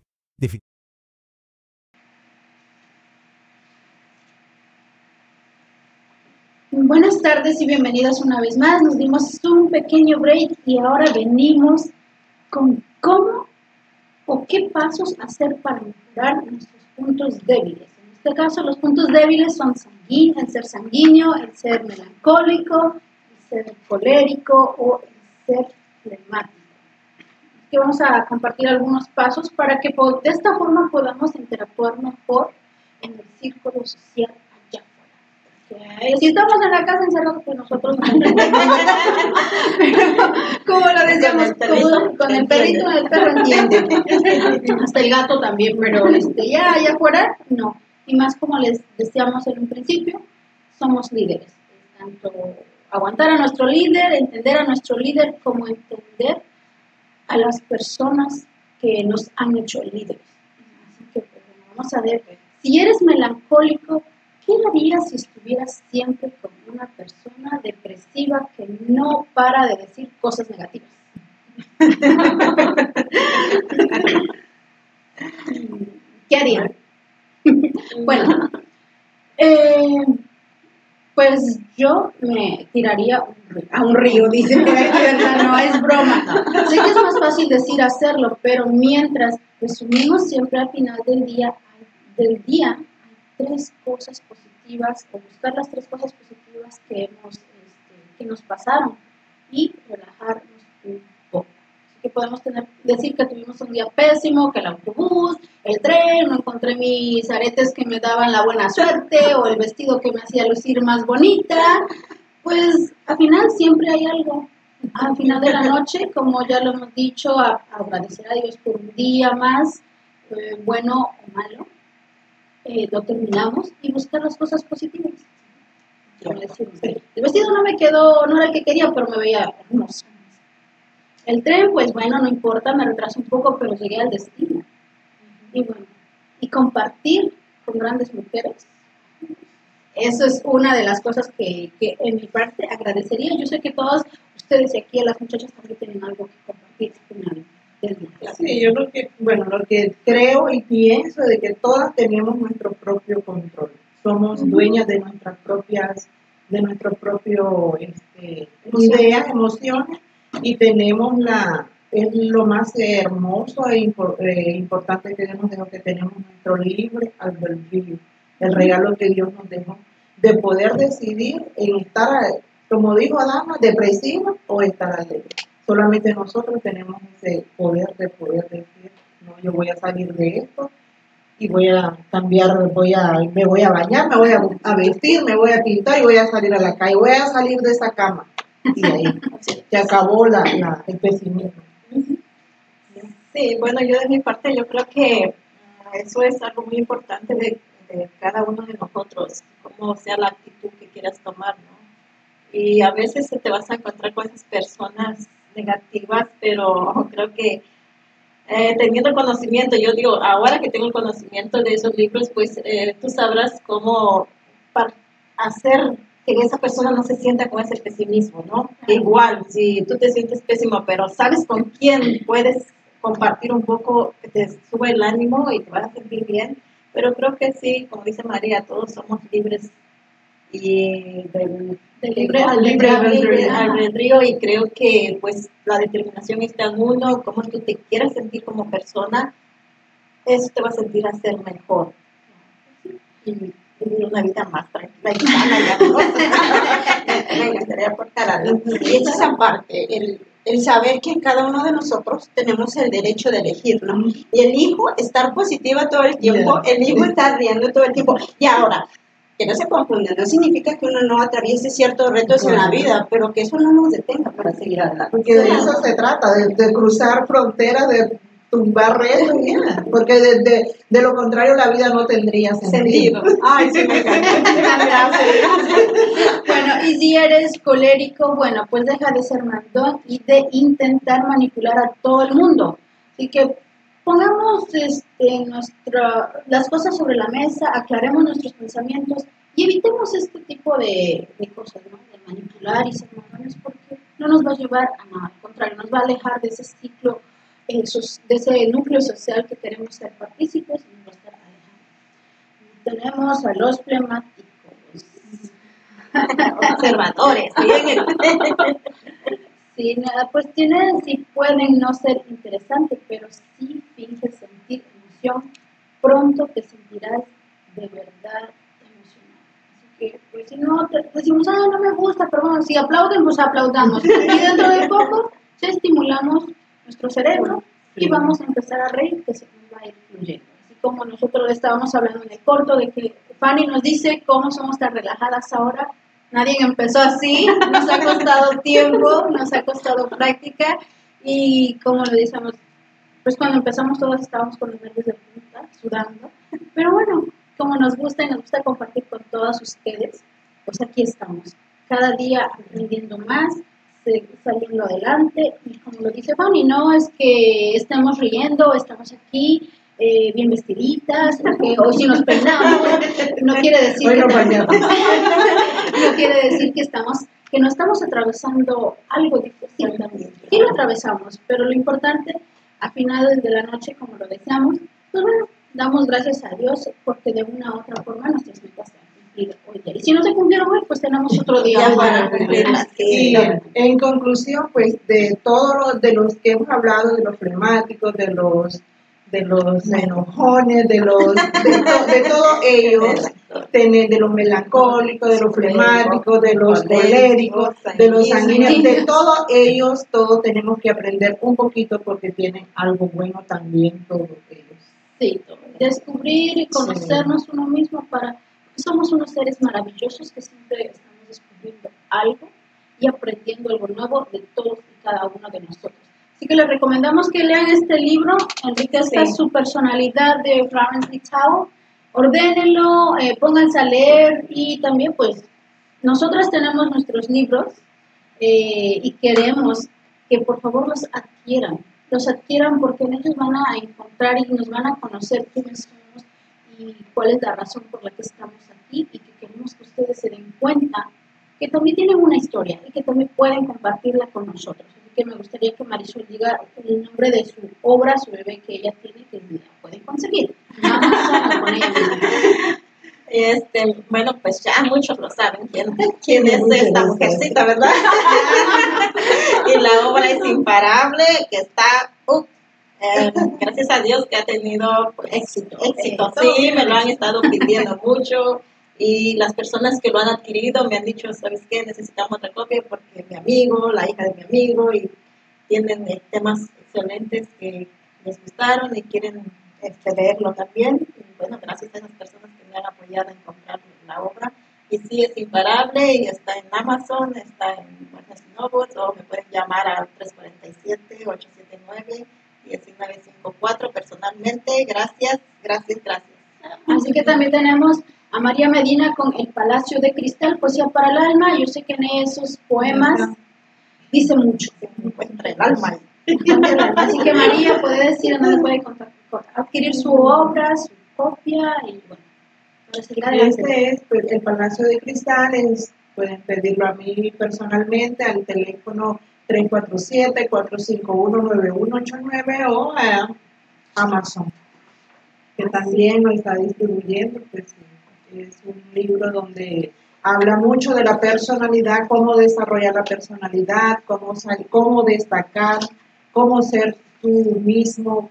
Buenas tardes y bienvenidos una vez más. Nos dimos un pequeño break y ahora venimos con cómo o qué pasos hacer para mejorar nuestros puntos débiles. En este caso, los puntos débiles son el ser sanguíneo, el ser melancólico, el ser colérico o el ser flemático. Aquí vamos a compartir algunos pasos para que de esta forma podamos interactuar mejor en el círculo social allá afuera. Si estamos en la casa encerrados, pues nosotros no entendemos. Como lo decíamos, con el perrito, el perro entiende. Hasta el gato también, pero ya allá afuera, no. Y más como les decíamos en un principio, somos líderes. Tanto aguantar a nuestro líder, entender a nuestro líder, como entender a las personas que nos han hecho líderes. Así que vamos a ver, si eres melancólico, ¿qué harías si estuvieras siempre con una persona depresiva que no para de decir cosas negativas? ¿Qué harían? Bueno, pues yo me tiraría a un río, dice, no es broma. Sé que es más fácil decir hacerlo, pero mientras resumimos siempre al final del día hay tres cosas positivas, o buscar las tres cosas positivas que nos pasaron y relajarnos un poco. Así que podemos decir que tuvimos un día pésimo, que el autobús, el tren, no encontré mis aretes que me daban la buena suerte o el vestido que me hacía lucir más bonita. Pues al final siempre hay algo. Al final de la noche, como ya lo hemos dicho, agradecer a Dios por un día más, bueno o malo. Lo terminamos y buscar las cosas positivas. El vestido no me quedó, no era el que quería, pero me veía hermoso. El tren, pues bueno, no importa, me retrasó un poco, pero llegué al destino. Y bueno, y compartir con grandes mujeres. Eso es una de las cosas que en mi parte agradecería. Yo sé que todos ustedes y aquí las muchachas también tienen algo que compartir con alguien. Sí, yo creo que, bueno, lo que creo y pienso de que todas tenemos nuestro propio control. Somos dueñas de nuestras propias, de nuestro propio ideas, emociones, y tenemos es lo más hermoso e importante que tenemos, de que tenemos nuestro libre albedrío, el regalo que Dios nos dejó, de poder decidir en estar, como dijo Adama, depresiva o estar alegre. Solamente nosotros tenemos ese poder de poder decir, no, yo voy a salir de esto y voy a cambiar, me voy a bañar, me voy a vestir, me voy a pintar y voy a salir a la calle, voy a salir de esa cama. Y ahí se acabó el pesimismo. Sí, bueno, yo de mi parte, yo creo que eso es algo muy importante de cada uno de nosotros, cómo sea la actitud que quieras tomar, ¿no? Y a veces te vas a encontrar con esas personas negativas, pero creo que teniendo conocimiento, yo digo, ahora que tengo el conocimiento de esos libros, pues tú sabrás cómo para hacer que esa persona no se sienta con ese pesimismo, ¿no? Igual, si tú te sientes pésimo, pero sabes con quién puedes compartir un poco, que te sube el ánimo y te vas a sentir bien, pero creo que sí, como dice María, todos somos libres y del libre albedrío, y creo que pues la determinación está en uno, cómo tú te quieras sentir como persona, eso te va a sentir a ser mejor y vivir una vida más tranquila y sana. Me encantaría aportar algo. Y esa es aparte, el saber que cada uno de nosotros tenemos el derecho de elegir, ¿no? Y elijo estar positiva todo el tiempo, elijo estar riendo todo el tiempo. Y ahora, que no se confunda, no significa que uno no atraviese ciertos retos en la vida, pero que eso no nos detenga para seguir adelante. Porque de eso se trata, de cruzar fronteras, de tumbar retos, porque de lo contrario la vida no tendría sentido. Ay, sí, me encanta. Gracias. Bueno, y si eres colérico, bueno, pues deja de ser mandón y de intentar manipular a todo el mundo. Así que pongamos las cosas sobre la mesa, aclaremos nuestros pensamientos y evitemos este tipo de cosas, ¿no? De manipular y ser mandones, porque no nos va a llevar a nada, al contrario, nos va a alejar de ese ciclo, de ese núcleo social que queremos ser partícipes y nos va a estar alejando. Tenemos a los flemáticos. Observadores, Sí, pues sí pueden no ser interesantes, pero sí finges sentir emoción. Pronto te sentirás de verdad emocionado. Así que, pues si no, decimos, no me gusta, pero bueno, si aplauden, pues aplaudamos. Y dentro de poco, ya estimulamos nuestro cerebro y vamos a empezar a reír, que se nos va a ir fluyendo. Así como nosotros estábamos hablando en el corto de que Fanny nos dice cómo somos tan relajadas ahora. Nadie empezó así, nos ha costado tiempo, nos ha costado práctica y como lo decíamos, pues cuando empezamos todos estábamos con los nervios de punta, sudando, pero bueno, como nos gusta y nos gusta compartir con todos ustedes, pues aquí estamos, cada día aprendiendo más, saliendo adelante y como lo dice Fanny, no es que estemos riendo, estamos aquí bien vestiditas, porque hoy sí nos peinamos, no quiere decir que no estamos atravesando algo difícil también. Sí lo atravesamos, pero lo importante, a finales de la noche, como lo deseamos, pues bueno, damos gracias a Dios porque de una u otra forma nuestras metas se han cumplido hoy día. Y si no se cumplieron hoy, pues tenemos otro día para cumplirlas. Sí, en conclusión, pues de todos de los que hemos hablado, de los flemáticos, de los enojones, de todos ellos, de los melancólicos, de los flemáticos, de los coléricos, de los sanguíneos, de todos ellos, todos tenemos que aprender un poquito porque tienen algo bueno también todos ellos. Sí, descubrir y conocernos uno mismo porque somos unos seres maravillosos que siempre estamos descubriendo algo y aprendiendo algo nuevo de todos y cada uno de nosotros. Así que les recomendamos que lean este libro, Enriquezca su personalidad, de Florence Littauer. Ordénenlo, pónganse a leer y también pues nosotras tenemos nuestros libros y queremos que por favor los adquieran porque en ellos van a encontrar y nos van a conocer quiénes somos y cuál es la razón por la que estamos aquí y que queremos que ustedes se den cuenta que también tienen una historia y que también pueden compartirla con nosotros. Así que me gustaría que Marisol diga el nombre de su obra, su bebé que ella tiene, que la pueden conseguir. Bueno, pues ya muchos lo saben quién es esta mujercita, ¿verdad? Y la obra es Imparable, que está, gracias a Dios que ha tenido pues, éxito. Sí, me lo han estado pidiendo mucho. Y las personas que lo han adquirido me han dicho, ¿sabes qué? Necesitamos otra copia porque mi amigo, la hija de mi amigo, y tienen temas excelentes que les gustaron y quieren leerlo también. Y bueno, gracias a esas personas que me han apoyado en comprar la obra. Y sí, es Imparable y está en Amazon, está en Barnes & Noble, o me pueden llamar al 347-879-1954 personalmente. Gracias. Así que también tenemos a María Medina con El Palacio de Cristal, Poesía para el Alma. Yo sé que en esos poemas dice mucho. Se encuentra el alma. Así que María puede decir dónde puede adquirir su obra, su copia y bueno, para seguir adelante. Este es pues, el Palacio de Cristal. Pueden pedirlo a mí personalmente al teléfono 347-451-9189 o a Amazon, que también lo está distribuyendo. Pues, es un libro donde habla mucho de la personalidad, cómo desarrollar la personalidad, cómo destacar, cómo ser tú mismo,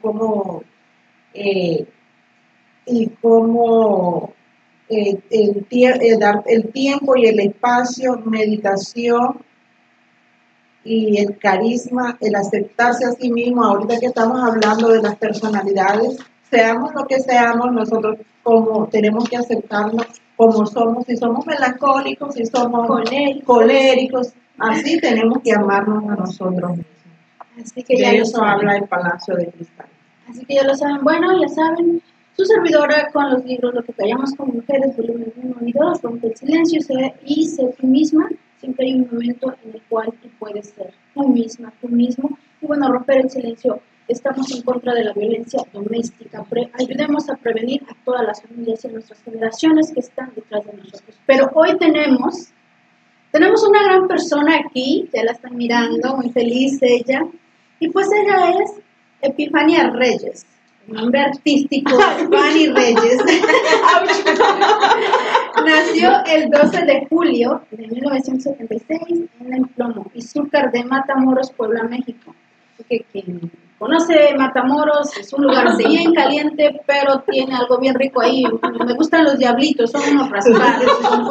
y cómo dar el tiempo y el espacio, meditación y el carisma, el aceptarse a sí mismo. Ahorita que estamos hablando de las personalidades, seamos lo que seamos, nosotros como tenemos que aceptarnos como somos. Si somos melancólicos, si somos coléricos, así tenemos que amarnos a nosotros mismos. Así que ya de eso habla el Palacio de Cristal. Así que ya lo saben. Bueno, ya saben, su servidora con los libros Lo que callamos como mujeres, volumen 1 y 2, Rompe el silencio y sé tú misma. Siempre hay un momento en el cual tú puedes ser tú misma, tú mismo. Y bueno, romper el silencio. Estamos en contra de la violencia doméstica. Ayudemos a prevenir a todas las familias y a nuestras generaciones que están detrás de nosotros. Pero hoy tenemos una gran persona aquí, ya la están mirando, muy feliz ella. Y pues ella es Epifania Reyes. El nombre artístico es Fanny Reyes. Nació el 12 de julio de 1976 en Emplomo, Izúcar de Matamoros, Puebla, México. Así que quien conoce Matamoros, es un lugar bien caliente, pero tiene algo bien rico ahí. Me gustan los diablitos, son unos raspados, con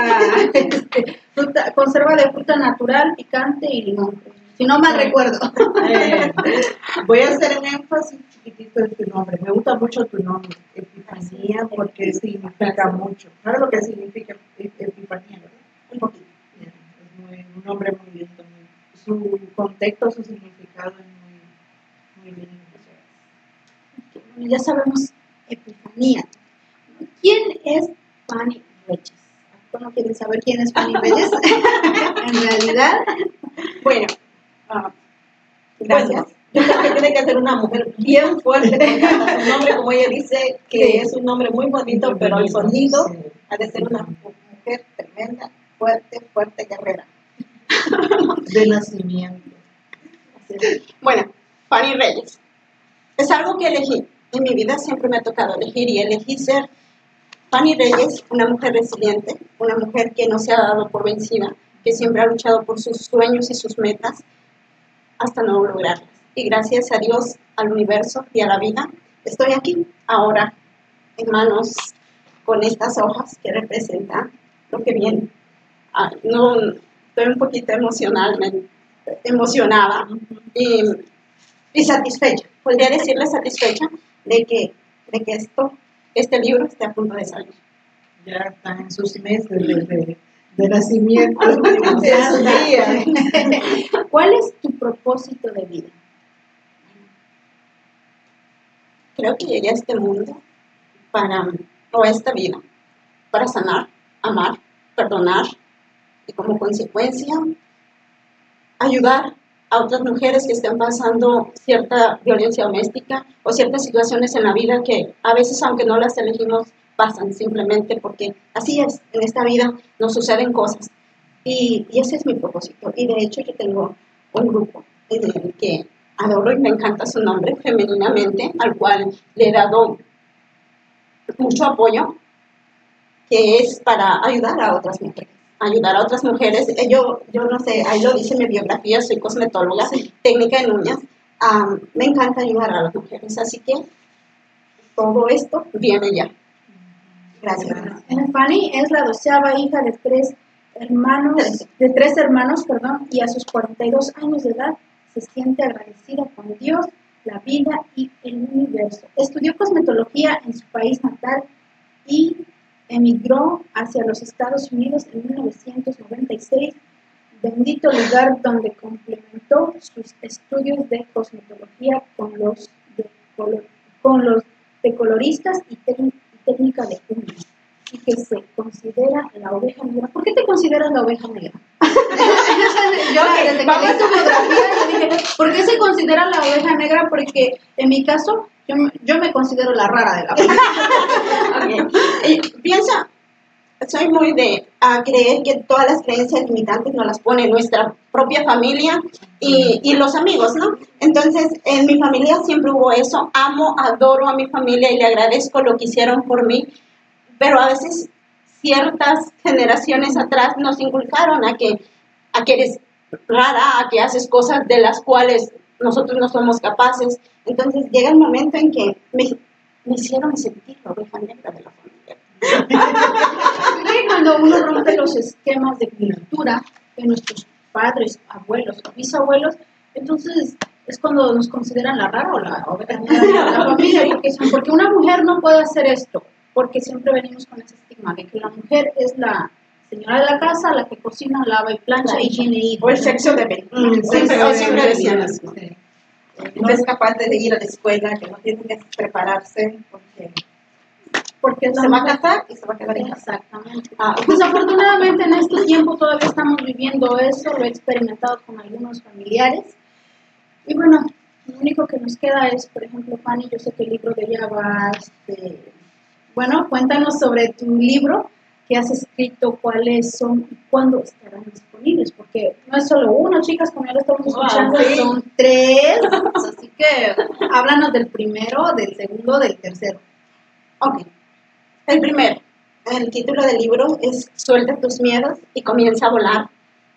conserva de fruta natural, picante y limón. Si no mal recuerdo. Voy a hacer un énfasis chiquitito en tu nombre. Me gusta mucho tu nombre, Epifanía, porque significa mucho. ¿Sabes lo que significa Epifanía, verdad? Un poquito. Es un nombre muy lindo. Su contexto, su significado es muy lindo. Bueno, ya sabemos Epifanía. ¿Quién es Fanny Reyes? ¿Cómo quieren saber quién es Fanny Reyes? En realidad, bueno, gracias. Yo creo que tiene que ser una mujer bien fuerte, porque hasta su nombre, como ella dice, que es un nombre muy bonito, pero el sonido ha de ser una mujer tremenda, fuerte, guerrera. De nacimiento. Bueno, Fanny Reyes. Es algo que elegí. En mi vida siempre me ha tocado elegir y elegí ser Fanny Reyes, una mujer resiliente, una mujer que no se ha dado por vencida, que siempre ha luchado por sus sueños y sus metas hasta no lograrlas. Y gracias a Dios, al universo y a la vida, estoy aquí ahora en manos con estas hojas que representan lo que viene. No, estoy un poquito emocionada y satisfecha. Podría decirle satisfecha de que este libro esté a punto de salir. Ya están en sus meses de nacimiento. De su día. ¿cuál es tu propósito de vida? Creo que llegué a este mundo o a esta vida, para sanar, amar, perdonar y como consecuencia ayudar a otras mujeres que estén pasando cierta violencia doméstica o ciertas situaciones en la vida que a veces, aunque no las elegimos, pasan simplemente porque así es, en esta vida nos suceden cosas. Y ese es mi propósito. Y de hecho yo tengo un grupo que adoro y me encanta su nombre femeninamente, al cual le he dado mucho apoyo, que es para ayudar a otras mujeres. Yo no sé, ahí lo dice mi biografía, soy cosmetóloga, técnica en uñas. Me encanta ayudar a las mujeres, así que todo esto viene ya. Gracias. Fanny es la 12ª hija de tres hermanos, y a sus 42 años de edad se siente agradecida con Dios, la vida y el universo. Estudió cosmetología en su país natal y emigró hacia los Estados Unidos en 1996, bendito lugar donde complementó sus estudios de cosmetología con los de coloristas y técnica de uñas, y que se considera la oveja negra. ¿Por qué te consideras la oveja negra? yo desde que leí tu biografía, yo dije, ¿por qué se considera la oveja negra? Porque en mi caso, yo me considero la rara de la familia. Okay. Piensa, soy muy de creer que todas las creencias limitantes nos las pone nuestra propia familia y los amigos, ¿no? Entonces, en mi familia siempre hubo eso. Amo, adoro a mi familia y le agradezco lo que hicieron por mí, pero a veces ciertas generaciones atrás nos inculcaron a que eres rara, a que haces cosas de las cuales nosotros no somos capaces. Entonces llega el momento en que me hicieron sentir la oveja negra de la familia. Cuando uno rompe los esquemas de cultura de nuestros padres, abuelos o bisabuelos, entonces es cuando nos consideran la rara o la oveja negra de la familia, porque una mujer no puede hacer esto, porque siempre venimos con ese estigma de que la mujer es la señora de la casa, la que cocina, lava y plancha y tiene hijos. O el sexo de siempre decían así. No es capaz de ir a la escuela, que no tiene que prepararse porque se va a casar y se va a quedar en casa. Exactamente. Desafortunadamente en este tiempo todavía estamos viviendo eso, lo he experimentado con algunos familiares. Y bueno, lo único que nos queda es, por ejemplo, Fanny, yo sé que el libro de ella va, bueno, cuéntanos sobre tu libro que has escrito, cuáles son y cuándo estarán disponibles, porque no es solo uno, chicas, como ya lo estamos escuchando, sí. Son 3, así que háblanos del primero, del segundo, del tercero. Ok, el primero, el título del libro es Suelta tus miedos y comienza a volar.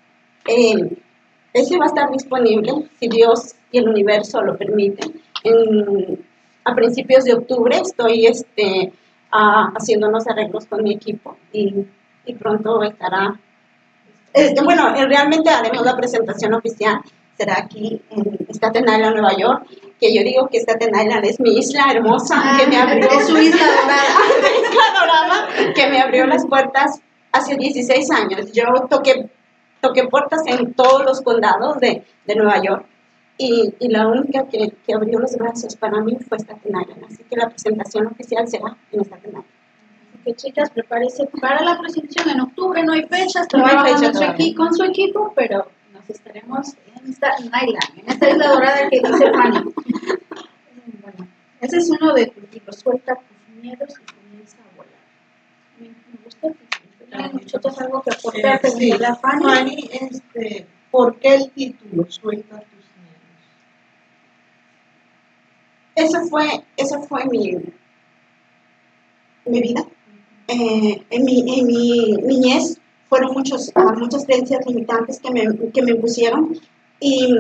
Ese va a estar disponible, si Dios y el universo lo permiten, a principios de octubre. Estoy haciendo unos arreglos con mi equipo y pronto estará, bueno, realmente haremos la presentación oficial, será aquí en Staten Island, Nueva York, que yo digo que Staten Island es mi isla hermosa, que me abrió, es su isla dorada, que me abrió las puertas hace 16 años. Yo toqué puertas en todos los condados de Nueva York. Y la única que abrió los brazos para mí fue Staten Island. Así que la presentación oficial será en Staten Island. Así que chicas, prepárense para la presentación en octubre. No hay fechas, trabajamos aquí con su equipo, pero nos estaremos en Staten Island, en esta isla dorada que dice Fanny. Bueno, ese es uno de tus libros, Suelta tus miedos y comienza a volar. Me gusta que nosotros algo que aportar sí. La Fanny. Fanny, ¿por qué el título, Suelta tus Esa fue mi vida. En mi niñez fueron muchas creencias limitantes que me impusieron y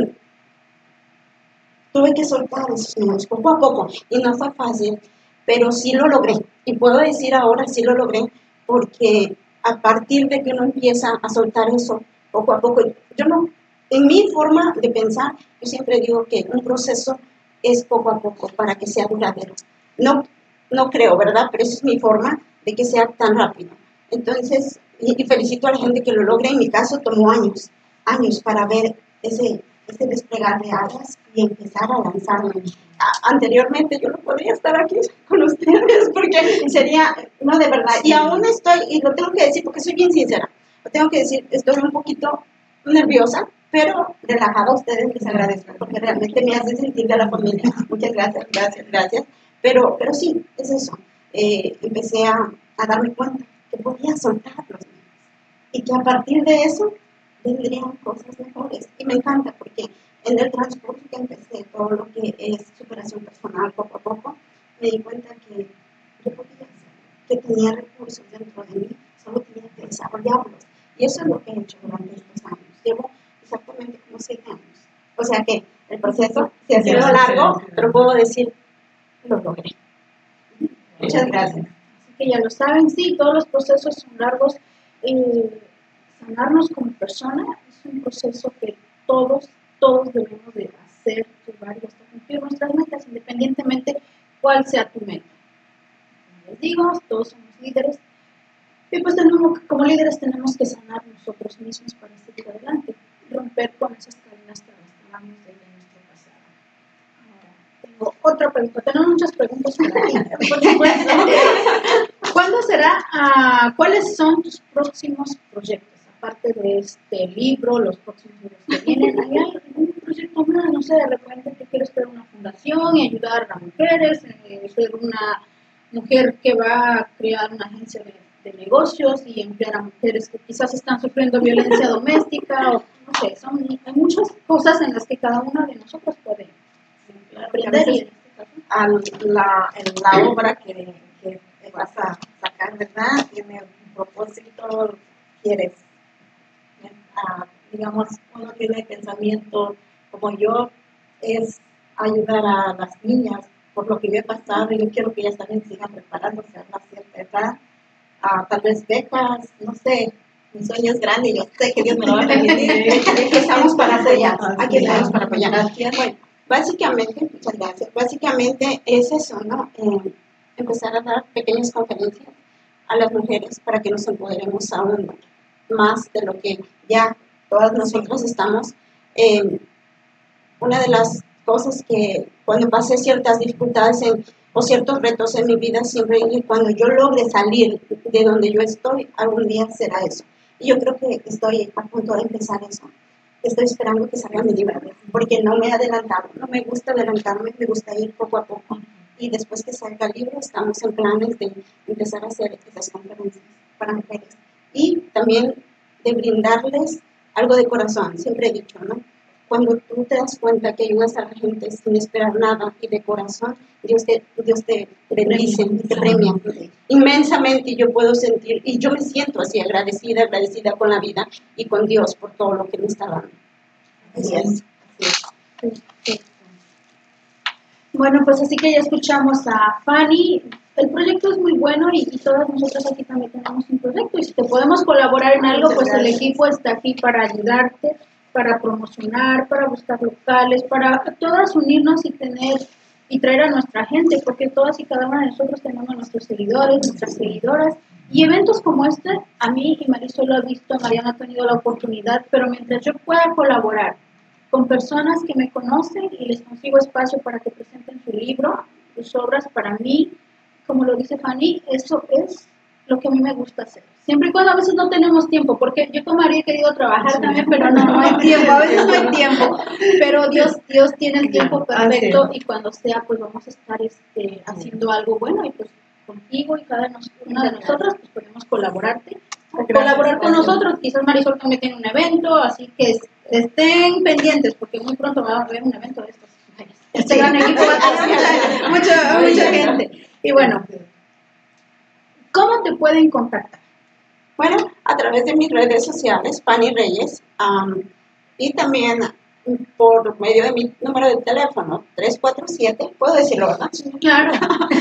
tuve que soltar esos miedos poco a poco y no fue fácil, pero sí lo logré y puedo decir ahora sí lo logré porque a partir de que uno empieza a soltar eso poco a poco, en mi forma de pensar, yo siempre digo que un proceso es poco a poco para que sea duradero. No creo, ¿verdad? Pero esa es mi forma de que sea tan rápido. Entonces, y felicito a la gente que lo logra. En mi caso tomó años para ver ese desplegar de alas y empezar a lanzarme. Anteriormente yo no podría estar aquí con ustedes porque sería, no, de verdad. Y aún estoy, y lo tengo que decir porque soy bien sincera, lo tengo que decir, estoy un poquito nerviosa, pero relajada. A ustedes les agradezco porque realmente me hace sentir de la familia. Muchas gracias. Pero sí, es eso. Empecé a darme cuenta que podía soltar los miedos y que a partir de eso vendrían cosas mejores. Y me encanta porque en el transcurso que empecé todo lo que es superación personal poco a poco, me di cuenta que yo podía hacerlo, que tenía recursos dentro de mí, solo tenía que desarrollarlos. Y eso es lo que he hecho durante estos años. Llevo exactamente como 7 años. O sea que el proceso se ha sido largo, pero puedo decir, lo logré. Muchas gracias. Así que ya lo saben, sí, todos los procesos son largos. Sanarnos como persona es un proceso que todos debemos de hacer, llevar y hasta cumplir nuestras metas, independientemente cuál sea tu meta. Como les digo, todos somos líderes. Y pues como líderes tenemos que sanar nosotros mismos para seguir adelante, romper con esas cadenas que arrastramos desde nuestro pasado. Ahora, tengo otra pregunta. Tenemos muchas preguntas para ti, por supuesto. ¿Cuándo será? ¿Cuáles son tus próximos proyectos? aparte de este libro, los próximos libros que vienen, ¿hay algún proyecto más? No sé, de repente tú quieres crear una fundación y ayudar a mujeres, ser una mujer que va a crear una agencia de negocios y emplear a mujeres que quizás están sufriendo violencia doméstica, o no sé, hay muchas cosas en las que cada una de nosotros puede aprender. Y en la obra que vas a sacar, ¿verdad? Tiene un propósito, quieres, digamos, uno tiene pensamiento como yo, es ayudar a las niñas por lo que yo he pasado, y yo quiero que ellas también sigan preparándose a una cierta edad, tal vez becas, no sé, mi sueño es grande y yo sé que Dios me lo va a permitir. Aquí estamos para apoyar, aquí estamos para apoyar. Bueno, básicamente, muchas gracias, básicamente es eso, ¿no? Empezar a dar pequeñas conferencias a las mujeres para que nos empoderemos aún más de lo que ya todas nosotros estamos. Una de las cosas que cuando pasé ciertas dificultades o ciertos retos en mi vida, siempre dije, cuando yo logre salir de donde yo estoy, algún día será eso. Y yo creo que estoy a punto de empezar eso. Estoy esperando que salga mi libro, porque no me he adelantado, no me gusta adelantarme, me gusta ir poco a poco. Y después que salga el libro, estamos en planes de empezar a hacer esas conferencias para mujeres. Y también de brindarles algo de corazón, siempre he dicho, ¿no? Cuando tú te das cuenta que ayudas a la gente sin esperar nada y de corazón, Dios te bendice, te premia inmensamente. Y yo puedo sentir, y yo me siento así agradecida con la vida y con Dios por todo lo que me está dando. Así es. Bueno, pues así que ya escuchamos a Fanny. El proyecto es muy bueno y todas nosotros aquí también tenemos un proyecto. Y si te podemos colaborar en algo, pues el equipo está aquí para ayudarte, para promocionar, para buscar locales, para todas unirnos y traer a nuestra gente, porque todas y cada una de nosotros tenemos nuestros seguidores, nuestras seguidoras, y eventos como este, a mí y Marisol lo ha visto, Mariana ha tenido la oportunidad, pero mientras yo pueda colaborar con personas que me conocen y les consigo espacio para que presenten su libro, sus obras, para mí, como lo dice Fanny, eso es lo que a mí me gusta hacer. Siempre y cuando a veces no tenemos tiempo, porque yo con María he querido trabajar también, pero no hay tiempo, a veces no hay tiempo. Pero Dios tiene el tiempo perfecto y cuando sea, pues vamos a estar haciendo algo bueno y pues contigo y cada una de nosotras, pues podemos colaborar con nosotros. Quizás Marisol también tiene un evento, así que estén pendientes, porque muy pronto va a haber un evento de estos. Este gran equipo va a tener mucha gente. Y bueno, ¿cómo te pueden contactar? Bueno, a través de mis redes sociales, Fanny Reyes, y también por medio de mi número de teléfono, 347, ¿puedo decirlo, verdad? Claro.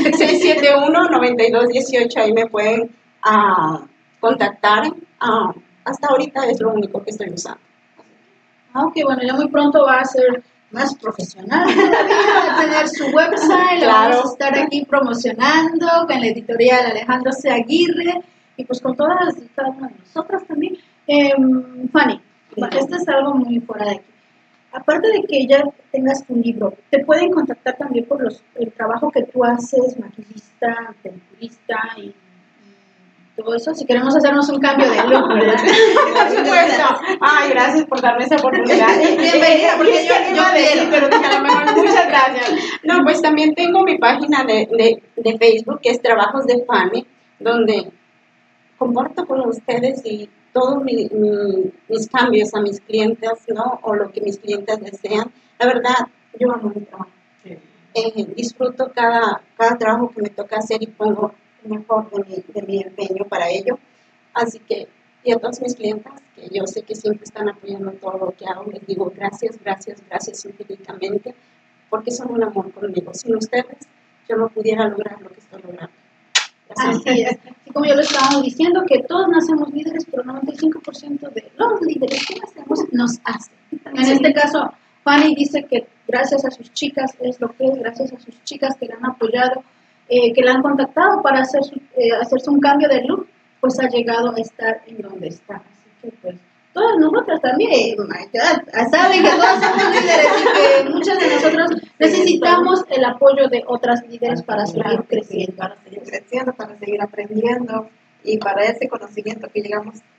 671-9218, ahí me pueden contactar. Hasta ahorita es lo único que estoy usando. Ok, bueno, ya muy pronto va a ser más profesional todavía, va a tener su website, claro. Vamos a estar aquí promocionando con la editorial Alejandro C. Aguirre y pues con todas y cada una de nosotras también. Fanny, esto es algo muy fuera de aquí. Aparte de que ya tengas un libro, te pueden contactar también por el trabajo que tú haces, maquillista, pedicurista y todo eso, si queremos hacernos un cambio de look, ¿verdad? Por supuesto. Ay, gracias por darme esa oportunidad. Bienvenida, porque yo iba a decir, pero dije, a lo mejor muchas gracias. No, pues también tengo mi página de Facebook, que es Trabajos de Fanny, donde comparto con ustedes y todos mis cambios a mis clientes, ¿no? O lo que mis clientes desean. La verdad, yo amo mi trabajo. Disfruto cada trabajo que me toca hacer y pongo mejor de mi empeño para ello. Así que, y a todos mis clientes, que yo sé que siempre están apoyando todo lo que hago, les digo gracias infinitamente, porque son un amor conmigo. Sin ustedes, yo no pudiera lograr lo que estoy logrando. Gracias. Así es. Y como ya lo estábamos diciendo, que todos nacemos líderes, pero el 95% de los líderes que nacemos nos hacen. En este caso, Fanny dice que gracias a sus chicas es lo que es, gracias a sus chicas que la han apoyado, que la han contactado para hacerse un cambio de look, pues ha llegado a estar en donde está. Así que pues todas nosotras también, saben que todos somos líderes y que muchas de nosotros necesitamos el apoyo de otras líderes para seguir creciendo. Para seguir aprendiendo y para ese conocimiento que llegamos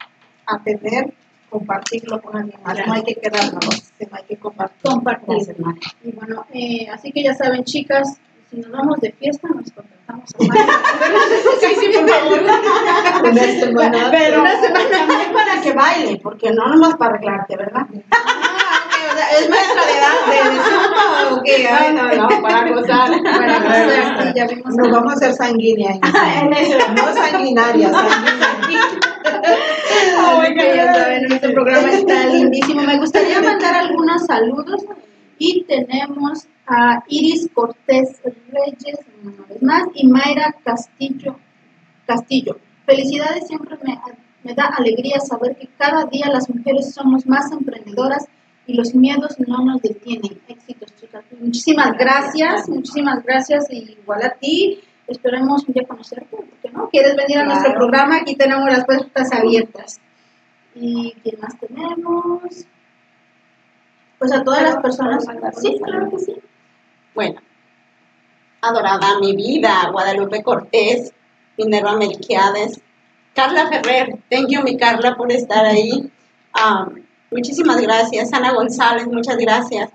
a tener, compartirlo con alguien más. No hay que quedarnos, sino hay que compartir. Y bueno, así que ya saben, chicas, si nos vamos de fiesta, nos contratamos a Mari. Sí, por favor. Una semana. Pero también para que baile, porque no nomás para arreglarte, ¿verdad? ¿Es maestra de edad de zumba o qué? No, para gozar. Para gozar, sí, ya vimos. Nos vamos a hacer sanguíneas. No sanguinarias, sanguíneas. Que ya saben, este programa está lindísimo. Me gustaría mandar algunos saludos y tenemos a Iris Cortés Reyes, una vez más, y Mayra Castillo. Felicidades, siempre me da alegría saber que cada día las mujeres somos más emprendedoras y los miedos no nos detienen. Éxitos, chicas. Muchísimas gracias, y igual a ti. Esperemos un día conocerte, porque no quieres venir a nuestro programa, aquí tenemos las puertas abiertas. ¿Y quién más tenemos? Pues a todas las personas. Sí, claro que sí. Bueno, adorada mi vida, Guadalupe Cortés, Minerva Melquiades, Carla Ferrer, thank you mi Carla por estar ahí. Muchísimas gracias. Ana González, muchas gracias.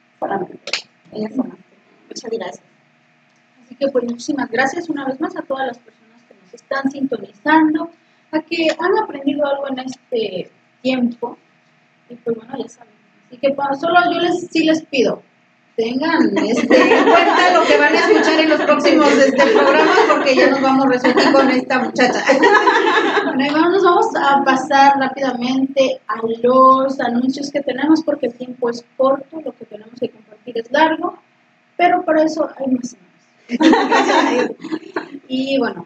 Muchas gracias. Así que pues muchísimas gracias una vez más a todas las personas que nos están sintonizando, a que han aprendido algo en este tiempo. Y pues bueno, ya saben. Así que pues, solo yo sí les pido, tengan en cuenta lo que van a escuchar en los próximos programas, porque ya nos vamos a resolver con esta muchacha. Bueno, y nos vamos a pasar rápidamente a los anuncios que tenemos, porque el tiempo es corto, lo que tenemos que compartir es largo, pero por eso hay más semanas. Y bueno,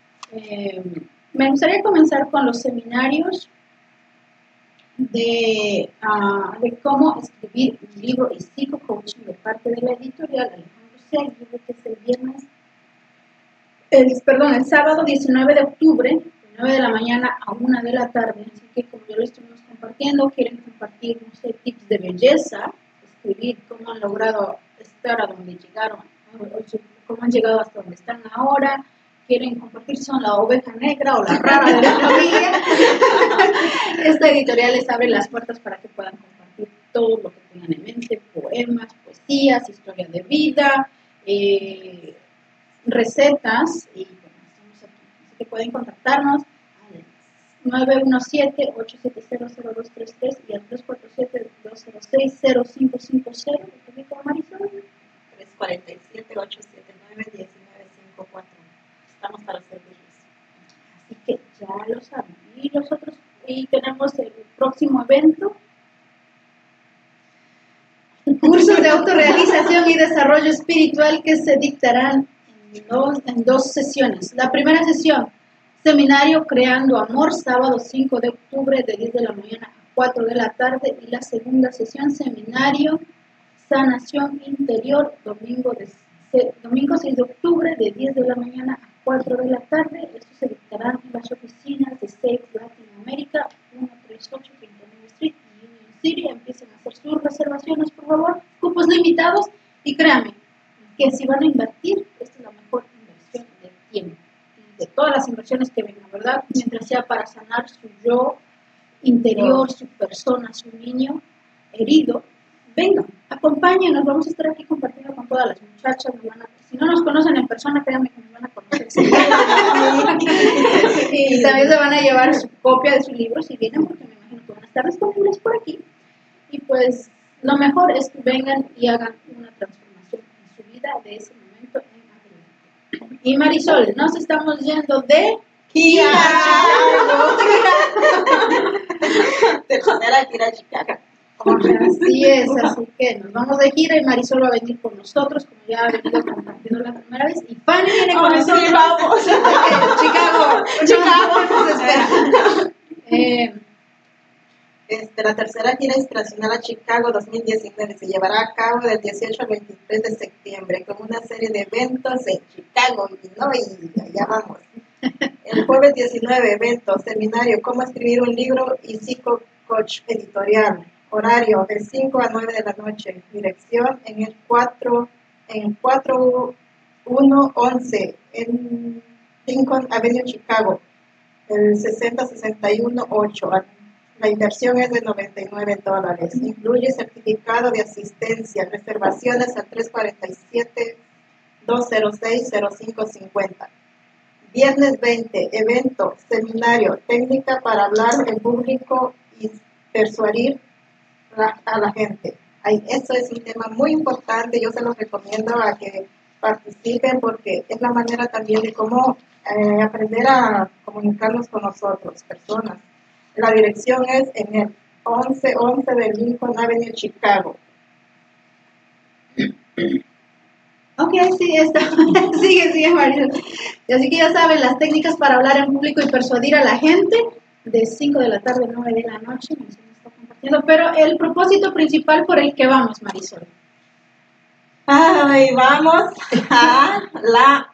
me gustaría comenzar con los seminarios de cómo escribir un libro y psico-coaching de parte de la editorial Alejandro Sergio, que es el sábado 19 de octubre, de 9 de la mañana a 1 de la tarde. Así que como ya lo estuvimos compartiendo, quieren compartir, no sé, tips de belleza, escribir cómo han logrado estar a donde llegaron, cómo han llegado hasta donde están ahora. Quieren compartir, son la oveja negra o la rara de la familia. Esta editorial les abre las puertas para que puedan compartir todo lo que tengan en mente: poemas, poesías, historia de vida, recetas. Y bueno, estamos aquí. Así que pueden contactarnos al 917-870-0233 y al 347-206-0550. ¿Repito, Marisol? 347-879-1954. Estamos para servirles. Así que ya lo saben. Y nosotros tenemos el próximo evento: cursos de autorrealización y desarrollo espiritual, que se dictarán en dos sesiones. La primera sesión, seminario Creando Amor, sábado 5 de octubre de 10 de la mañana a 4 de la tarde. Y la segunda sesión, seminario Sanación Interior, domingo 6 de octubre de 10 de la mañana a 4 de la tarde. Esto se dictará en las oficinas de Safe Latinoamérica, 138 39 Street, Union City. Empiecen a hacer sus reservaciones, por favor. Cupos limitados. Y créanme que si van a invertir, esta es la mejor inversión de tiempo. Y de todas las inversiones que vengan, ¿verdad? Mientras sea para sanar su yo interior, su persona, su niño herido, vengan, acompáñenos. Vamos a estar aquí compartiendo con todas las muchachas. Si no nos conocen en persona, créanme que nos van a conocer. Y también se van a llevar su copia de su libro si vienen, porque me imagino que van a estar disponibles por aquí. Y pues lo mejor es que vengan y hagan una transformación en su vida de ese momento en adelante. Y Marisol, nos estamos yendo de gira. Tercera gira Chicago. Así es, así que nos vamos de gira y Marisol va a venir con nosotros, como ya ha venido compartiendo la primera vez, y Fanny viene con nosotros. Sí, vamos. Chicago nos espera. La tercera gira inspiracional a Chicago 2019 se llevará a cabo del 18 al 23 de septiembre con una serie de eventos en Chicago, Illinois. Allá vamos. El jueves 19, evento, seminario, cómo escribir un libro y psico-coach editorial. Horario de 5 a 9 de la noche. Dirección en el 4111 en Lincoln Avenue, Chicago. el 6061-8. La inversión es de $99. Incluye certificado de asistencia, reservaciones al 347-206-0550. Viernes 20, evento, seminario, técnica para hablar en público y persuadir a la gente. Eso es un tema muy importante, yo se los recomiendo a que participen porque es la manera también de cómo aprender a comunicarnos con nosotros, personas. La dirección es en el 1111 de Lincoln Avenue, Chicago. Ok, sí, está. Sigue, Marisol. Así que ya saben, las técnicas para hablar en público y persuadir a la gente, de 5 de la tarde a 9 de la noche, Marisol está compartiendo. Pero el propósito principal por el que vamos, Marisol. Ay, vamos a la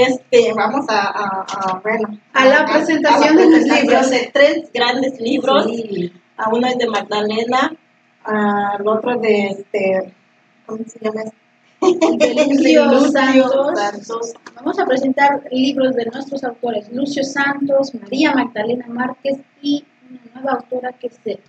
la presentación de los libros, de 3 grandes libros. Sí. Uno es de Magdalena, el otro de ¿cómo se llama? De Lucio Santos. Vamos a presentar libros de nuestros autores, Lucio Santos, María Magdalena Márquez y una nueva autora que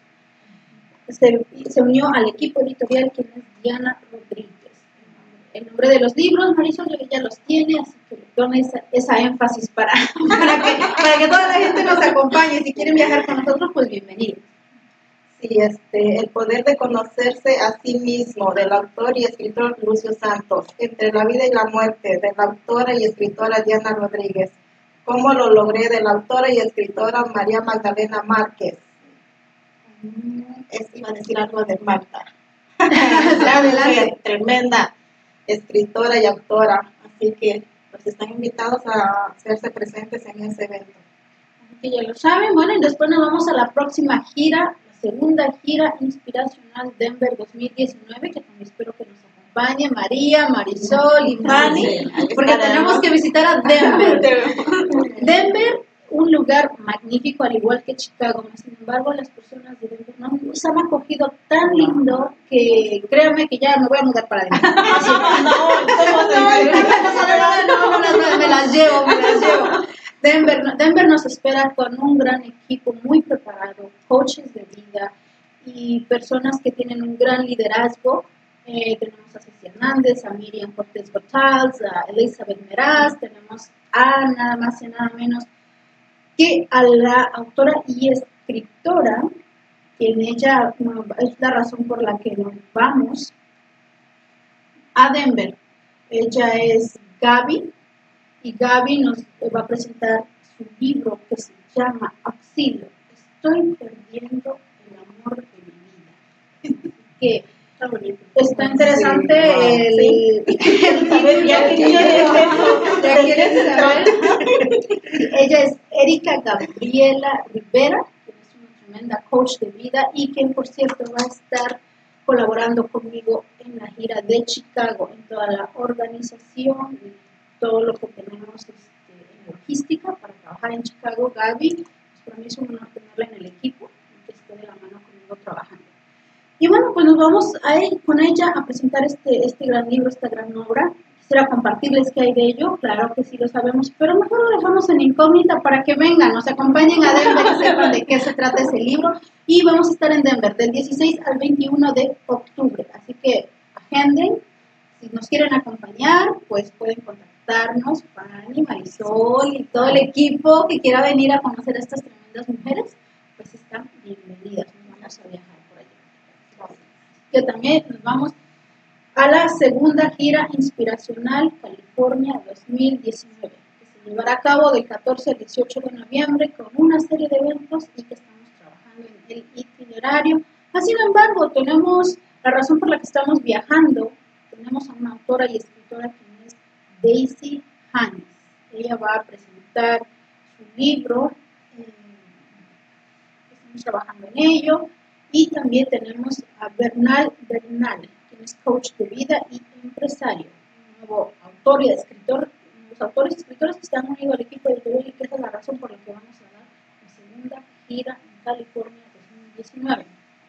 se unió al equipo editorial, que es Diana Rodríguez. El nombre de los libros, Marisol ya los tiene, así que le doy esa énfasis para que toda la gente nos acompañe. Si quieren viajar con nosotros, pues bienvenidos. Sí, El poder de conocerse a sí mismo, del autor y escritor Lucio Santos, Entre la vida y la muerte, de la autora y escritora Diana Rodríguez, Cómo lo logré, de la autora y escritora María Magdalena Márquez. Iba a decir algo de Marta. Adelante. Tremenda escritora y autora, así que pues están invitados a hacerse presentes en ese evento. Que ya lo saben. Bueno, y después nos vamos a la próxima gira, la segunda gira inspiracional Denver 2019, que también espero que nos acompañe María, Marisol y Fanny, porque tenemos que visitar a Denver. Denver, un lugar magnífico, al igual que Chicago. Sin embargo, las personas de Denver nos han acogido tan lindo que créanme que ya me voy a mudar para Denver. Me las llevo. Denver nos espera con un gran equipo muy preparado, coaches de vida y personas que tienen un gran liderazgo. Tenemos a Ceci Hernández, a Miriam Cortés Gotals, a Elizabeth Meraz, tenemos a nada más y nada menos que a la autora y escritora, quien ella es la razón por la que nos vamos a Denver. Ella es Gaby, y Gaby nos va a presentar su libro que se llama Auxilio, Estoy perdiendo el amor de mi vida. Que está interesante el título. ¿Ya quieres saber? Ella es Erika Gabriela Rivera, que es una tremenda coach de vida y quien, por cierto, va a estar colaborando conmigo en la gira de Chicago, en toda la organización, todo lo que tenemos en logística para trabajar en Chicago. Gaby, pues para mí es un honor tenerla en el equipo y que esté de la mano conmigo trabajando. Y bueno, pues nos vamos con ella a presentar este gran libro, esta gran obra. Quisiera compartirles qué hay de ello, claro que sí lo sabemos, pero mejor lo dejamos en incógnita para que vengan, nos acompañen a Denver y sepan de qué se trata ese libro. Y vamos a estar en Denver del 16 al 21 de octubre, así que agenden. Si nos quieren acompañar, pues pueden contactarnos, Fanny, Marisol y todo el equipo que quiera venir a conocer a estas tremendas mujeres, pues están bienvenidas. Nos vamos a viajar por allá. Que también nos vamos a la segunda gira inspiracional California 2019, que se llevará a cabo del 14 al 18 de noviembre con una serie de eventos y que estamos trabajando en el itinerario. Sin embargo, tenemos la razón por la que estamos viajando. Tenemos a una autora y escritora que es Daisy Hannes. Ella va a presentar su libro, estamos trabajando en ello. Y también tenemos a Bernal, quien es coach de vida y empresario, un nuevo autor y escritor, los autores y escritores que se han unido al equipo editorial y que esa es la razón por la que vamos a dar la segunda gira en California 2019.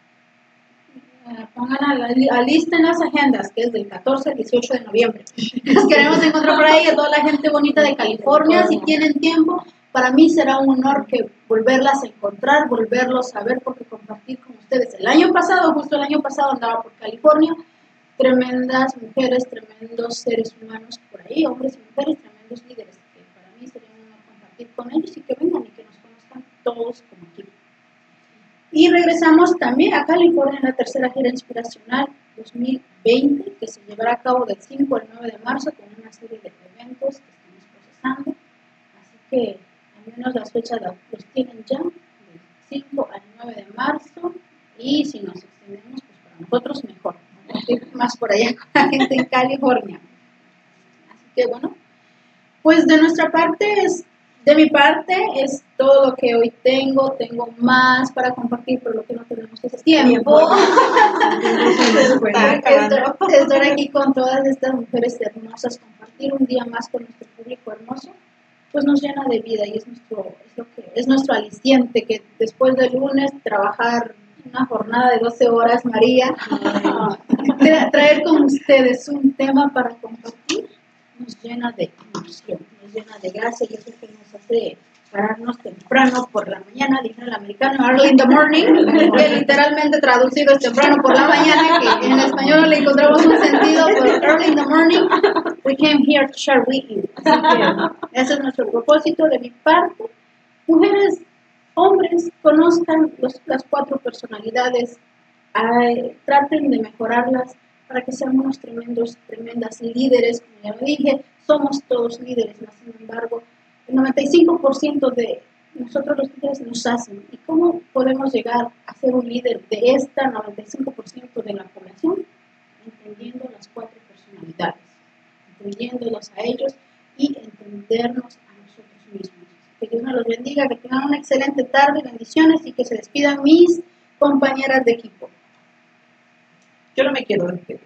Alisten las agendas, que es del 14 al 18 de noviembre. Nos queremos encontrar por ahí a toda la gente bonita de California. Si tienen tiempo, para mí será un honor que volverlas a encontrar, volverlos a ver, porque compartir con ustedes. Justo el año pasado andaba por California, tremendas mujeres, tremendos seres humanos por ahí, hombres y mujeres, tremendos líderes, que para mí sería un honor compartir con ellos y que vengan y que nos conozcan todos como equipo. Y regresamos también a California en la tercera gira inspiracional 2020, que se llevará a cabo del 5 al 9 de marzo con una serie de eventos que estamos procesando. Así que al menos las fechas los tienen ya, del 5 al 9 de marzo. Y si nos extendemos, pues para nosotros mejor. Más por allá con la gente en California. Así que bueno, pues de mi parte es todo lo que hoy tengo más para compartir, pero lo que no tenemos es tiempo. Estar aquí con todas estas mujeres hermosas, compartir un día más con nuestro público hermoso, pues nos llena de vida y es nuestro aliciente, que después del lunes trabajar una jornada de 12 horas, María, traer con ustedes un tema para compartir, nos llena de emoción, nos llena de gracia, y eso que nos hace pararnos temprano por la mañana, dice el americano, early in the morning, que literalmente traducido es temprano por la mañana, que en español le encontramos un sentido, pero early in the morning, we came here to share with you. Así que ese es nuestro propósito de mi parte. Mujeres, hombres, conozcan las 4 personalidades, traten de mejorarlas para que sean unos tremendas líderes. Como ya lo dije, somos todos líderes, mas sin embargo, el 95% de nosotros los líderes nos hacen. ¿Y cómo podemos llegar a ser un líder de esta 95% de la población? Entendiendo las 4 personalidades, entendiéndolos a ellos y entendernos a nosotros mismos. Que Dios nos los bendiga, que tengan una excelente tarde, bendiciones, y que se despidan mis compañeras de equipo. Yo no me quiero despedir.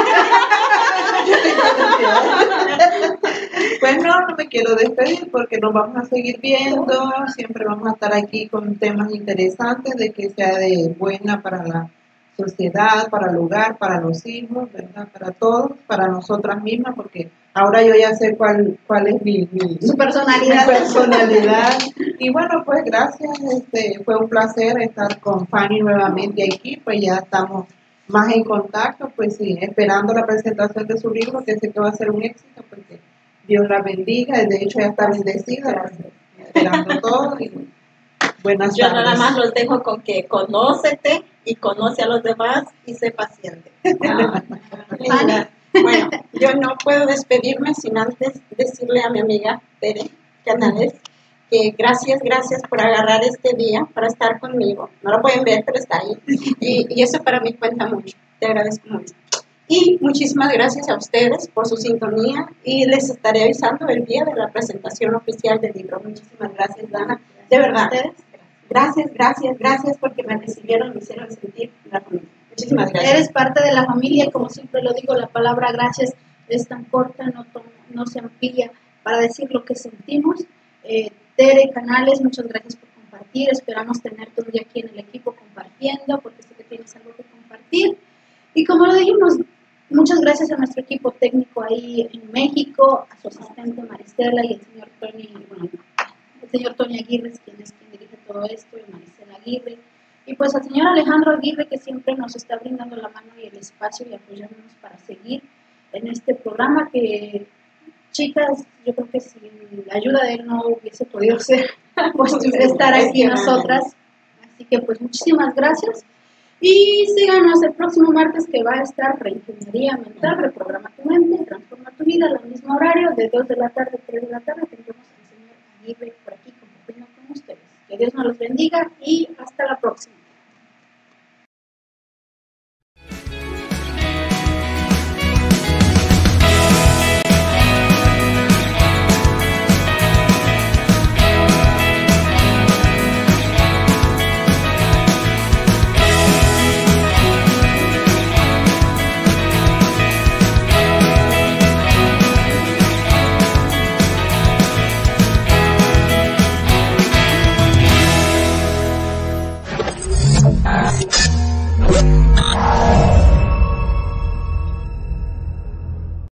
Pues no me quiero despedir porque nos vamos a seguir viendo, siempre vamos a estar aquí con temas interesantes de que sea de buena para la sociedad, para el hogar, para los hijos, ¿verdad? Para todos, para nosotras mismas, porque ahora yo ya sé cuál es su personalidad. Y bueno, pues gracias, fue un placer estar con Fanny nuevamente aquí, pues ya estamos más en contacto, pues sí, esperando la presentación de su libro, que sé que va a ser un éxito, pues que Dios la bendiga, de hecho ya está bendecida, pues, esperando todo, y buenas tardes. Yo nada más los dejo con que conócete y conoce a los demás y sé paciente. Bueno, yo no puedo despedirme sin antes decirle a mi amiga Tere Canales que gracias por agarrar este día para estar conmigo. No lo pueden ver, pero está ahí. Y eso para mí cuenta mucho. Te agradezco mucho. Y muchísimas gracias a ustedes por su sintonía y les estaré avisando el día de la presentación oficial del libro. Muchísimas gracias, Dana. De verdad. Gracias porque me recibieron y me hicieron sentir la familia. Muchísimas gracias. Eres parte de la familia y como siempre lo digo, la palabra gracias es tan corta, no se amplía para decir lo que sentimos. Tere Canales, muchas gracias por compartir. Esperamos tenerte un día aquí en el equipo compartiendo, porque sé que tienes algo que compartir. Y como lo dijimos, muchas gracias a nuestro equipo técnico ahí en México, a su asistente Maricela y el señor Tony Aguirre, quien dirige todo esto, y Maricela Aguirre. Y pues al señor Alejandro Aguirre, que siempre nos está brindando la mano y el espacio y apoyándonos para seguir en este programa que, chicas, yo creo que sin la ayuda de él no hubiese podido ser posible estar aquí nosotras. Así que pues muchísimas gracias. Y síganos el próximo martes, que va a estar Reingeniería Mental, Reprograma tu Mente, Transforma tu Vida, al mismo horario, de 2 de la tarde a 3 de la tarde. Tendremos al señor Aguirre por aquí compartiendo con ustedes. Que Dios nos los bendiga y hasta la próxima. Yeah.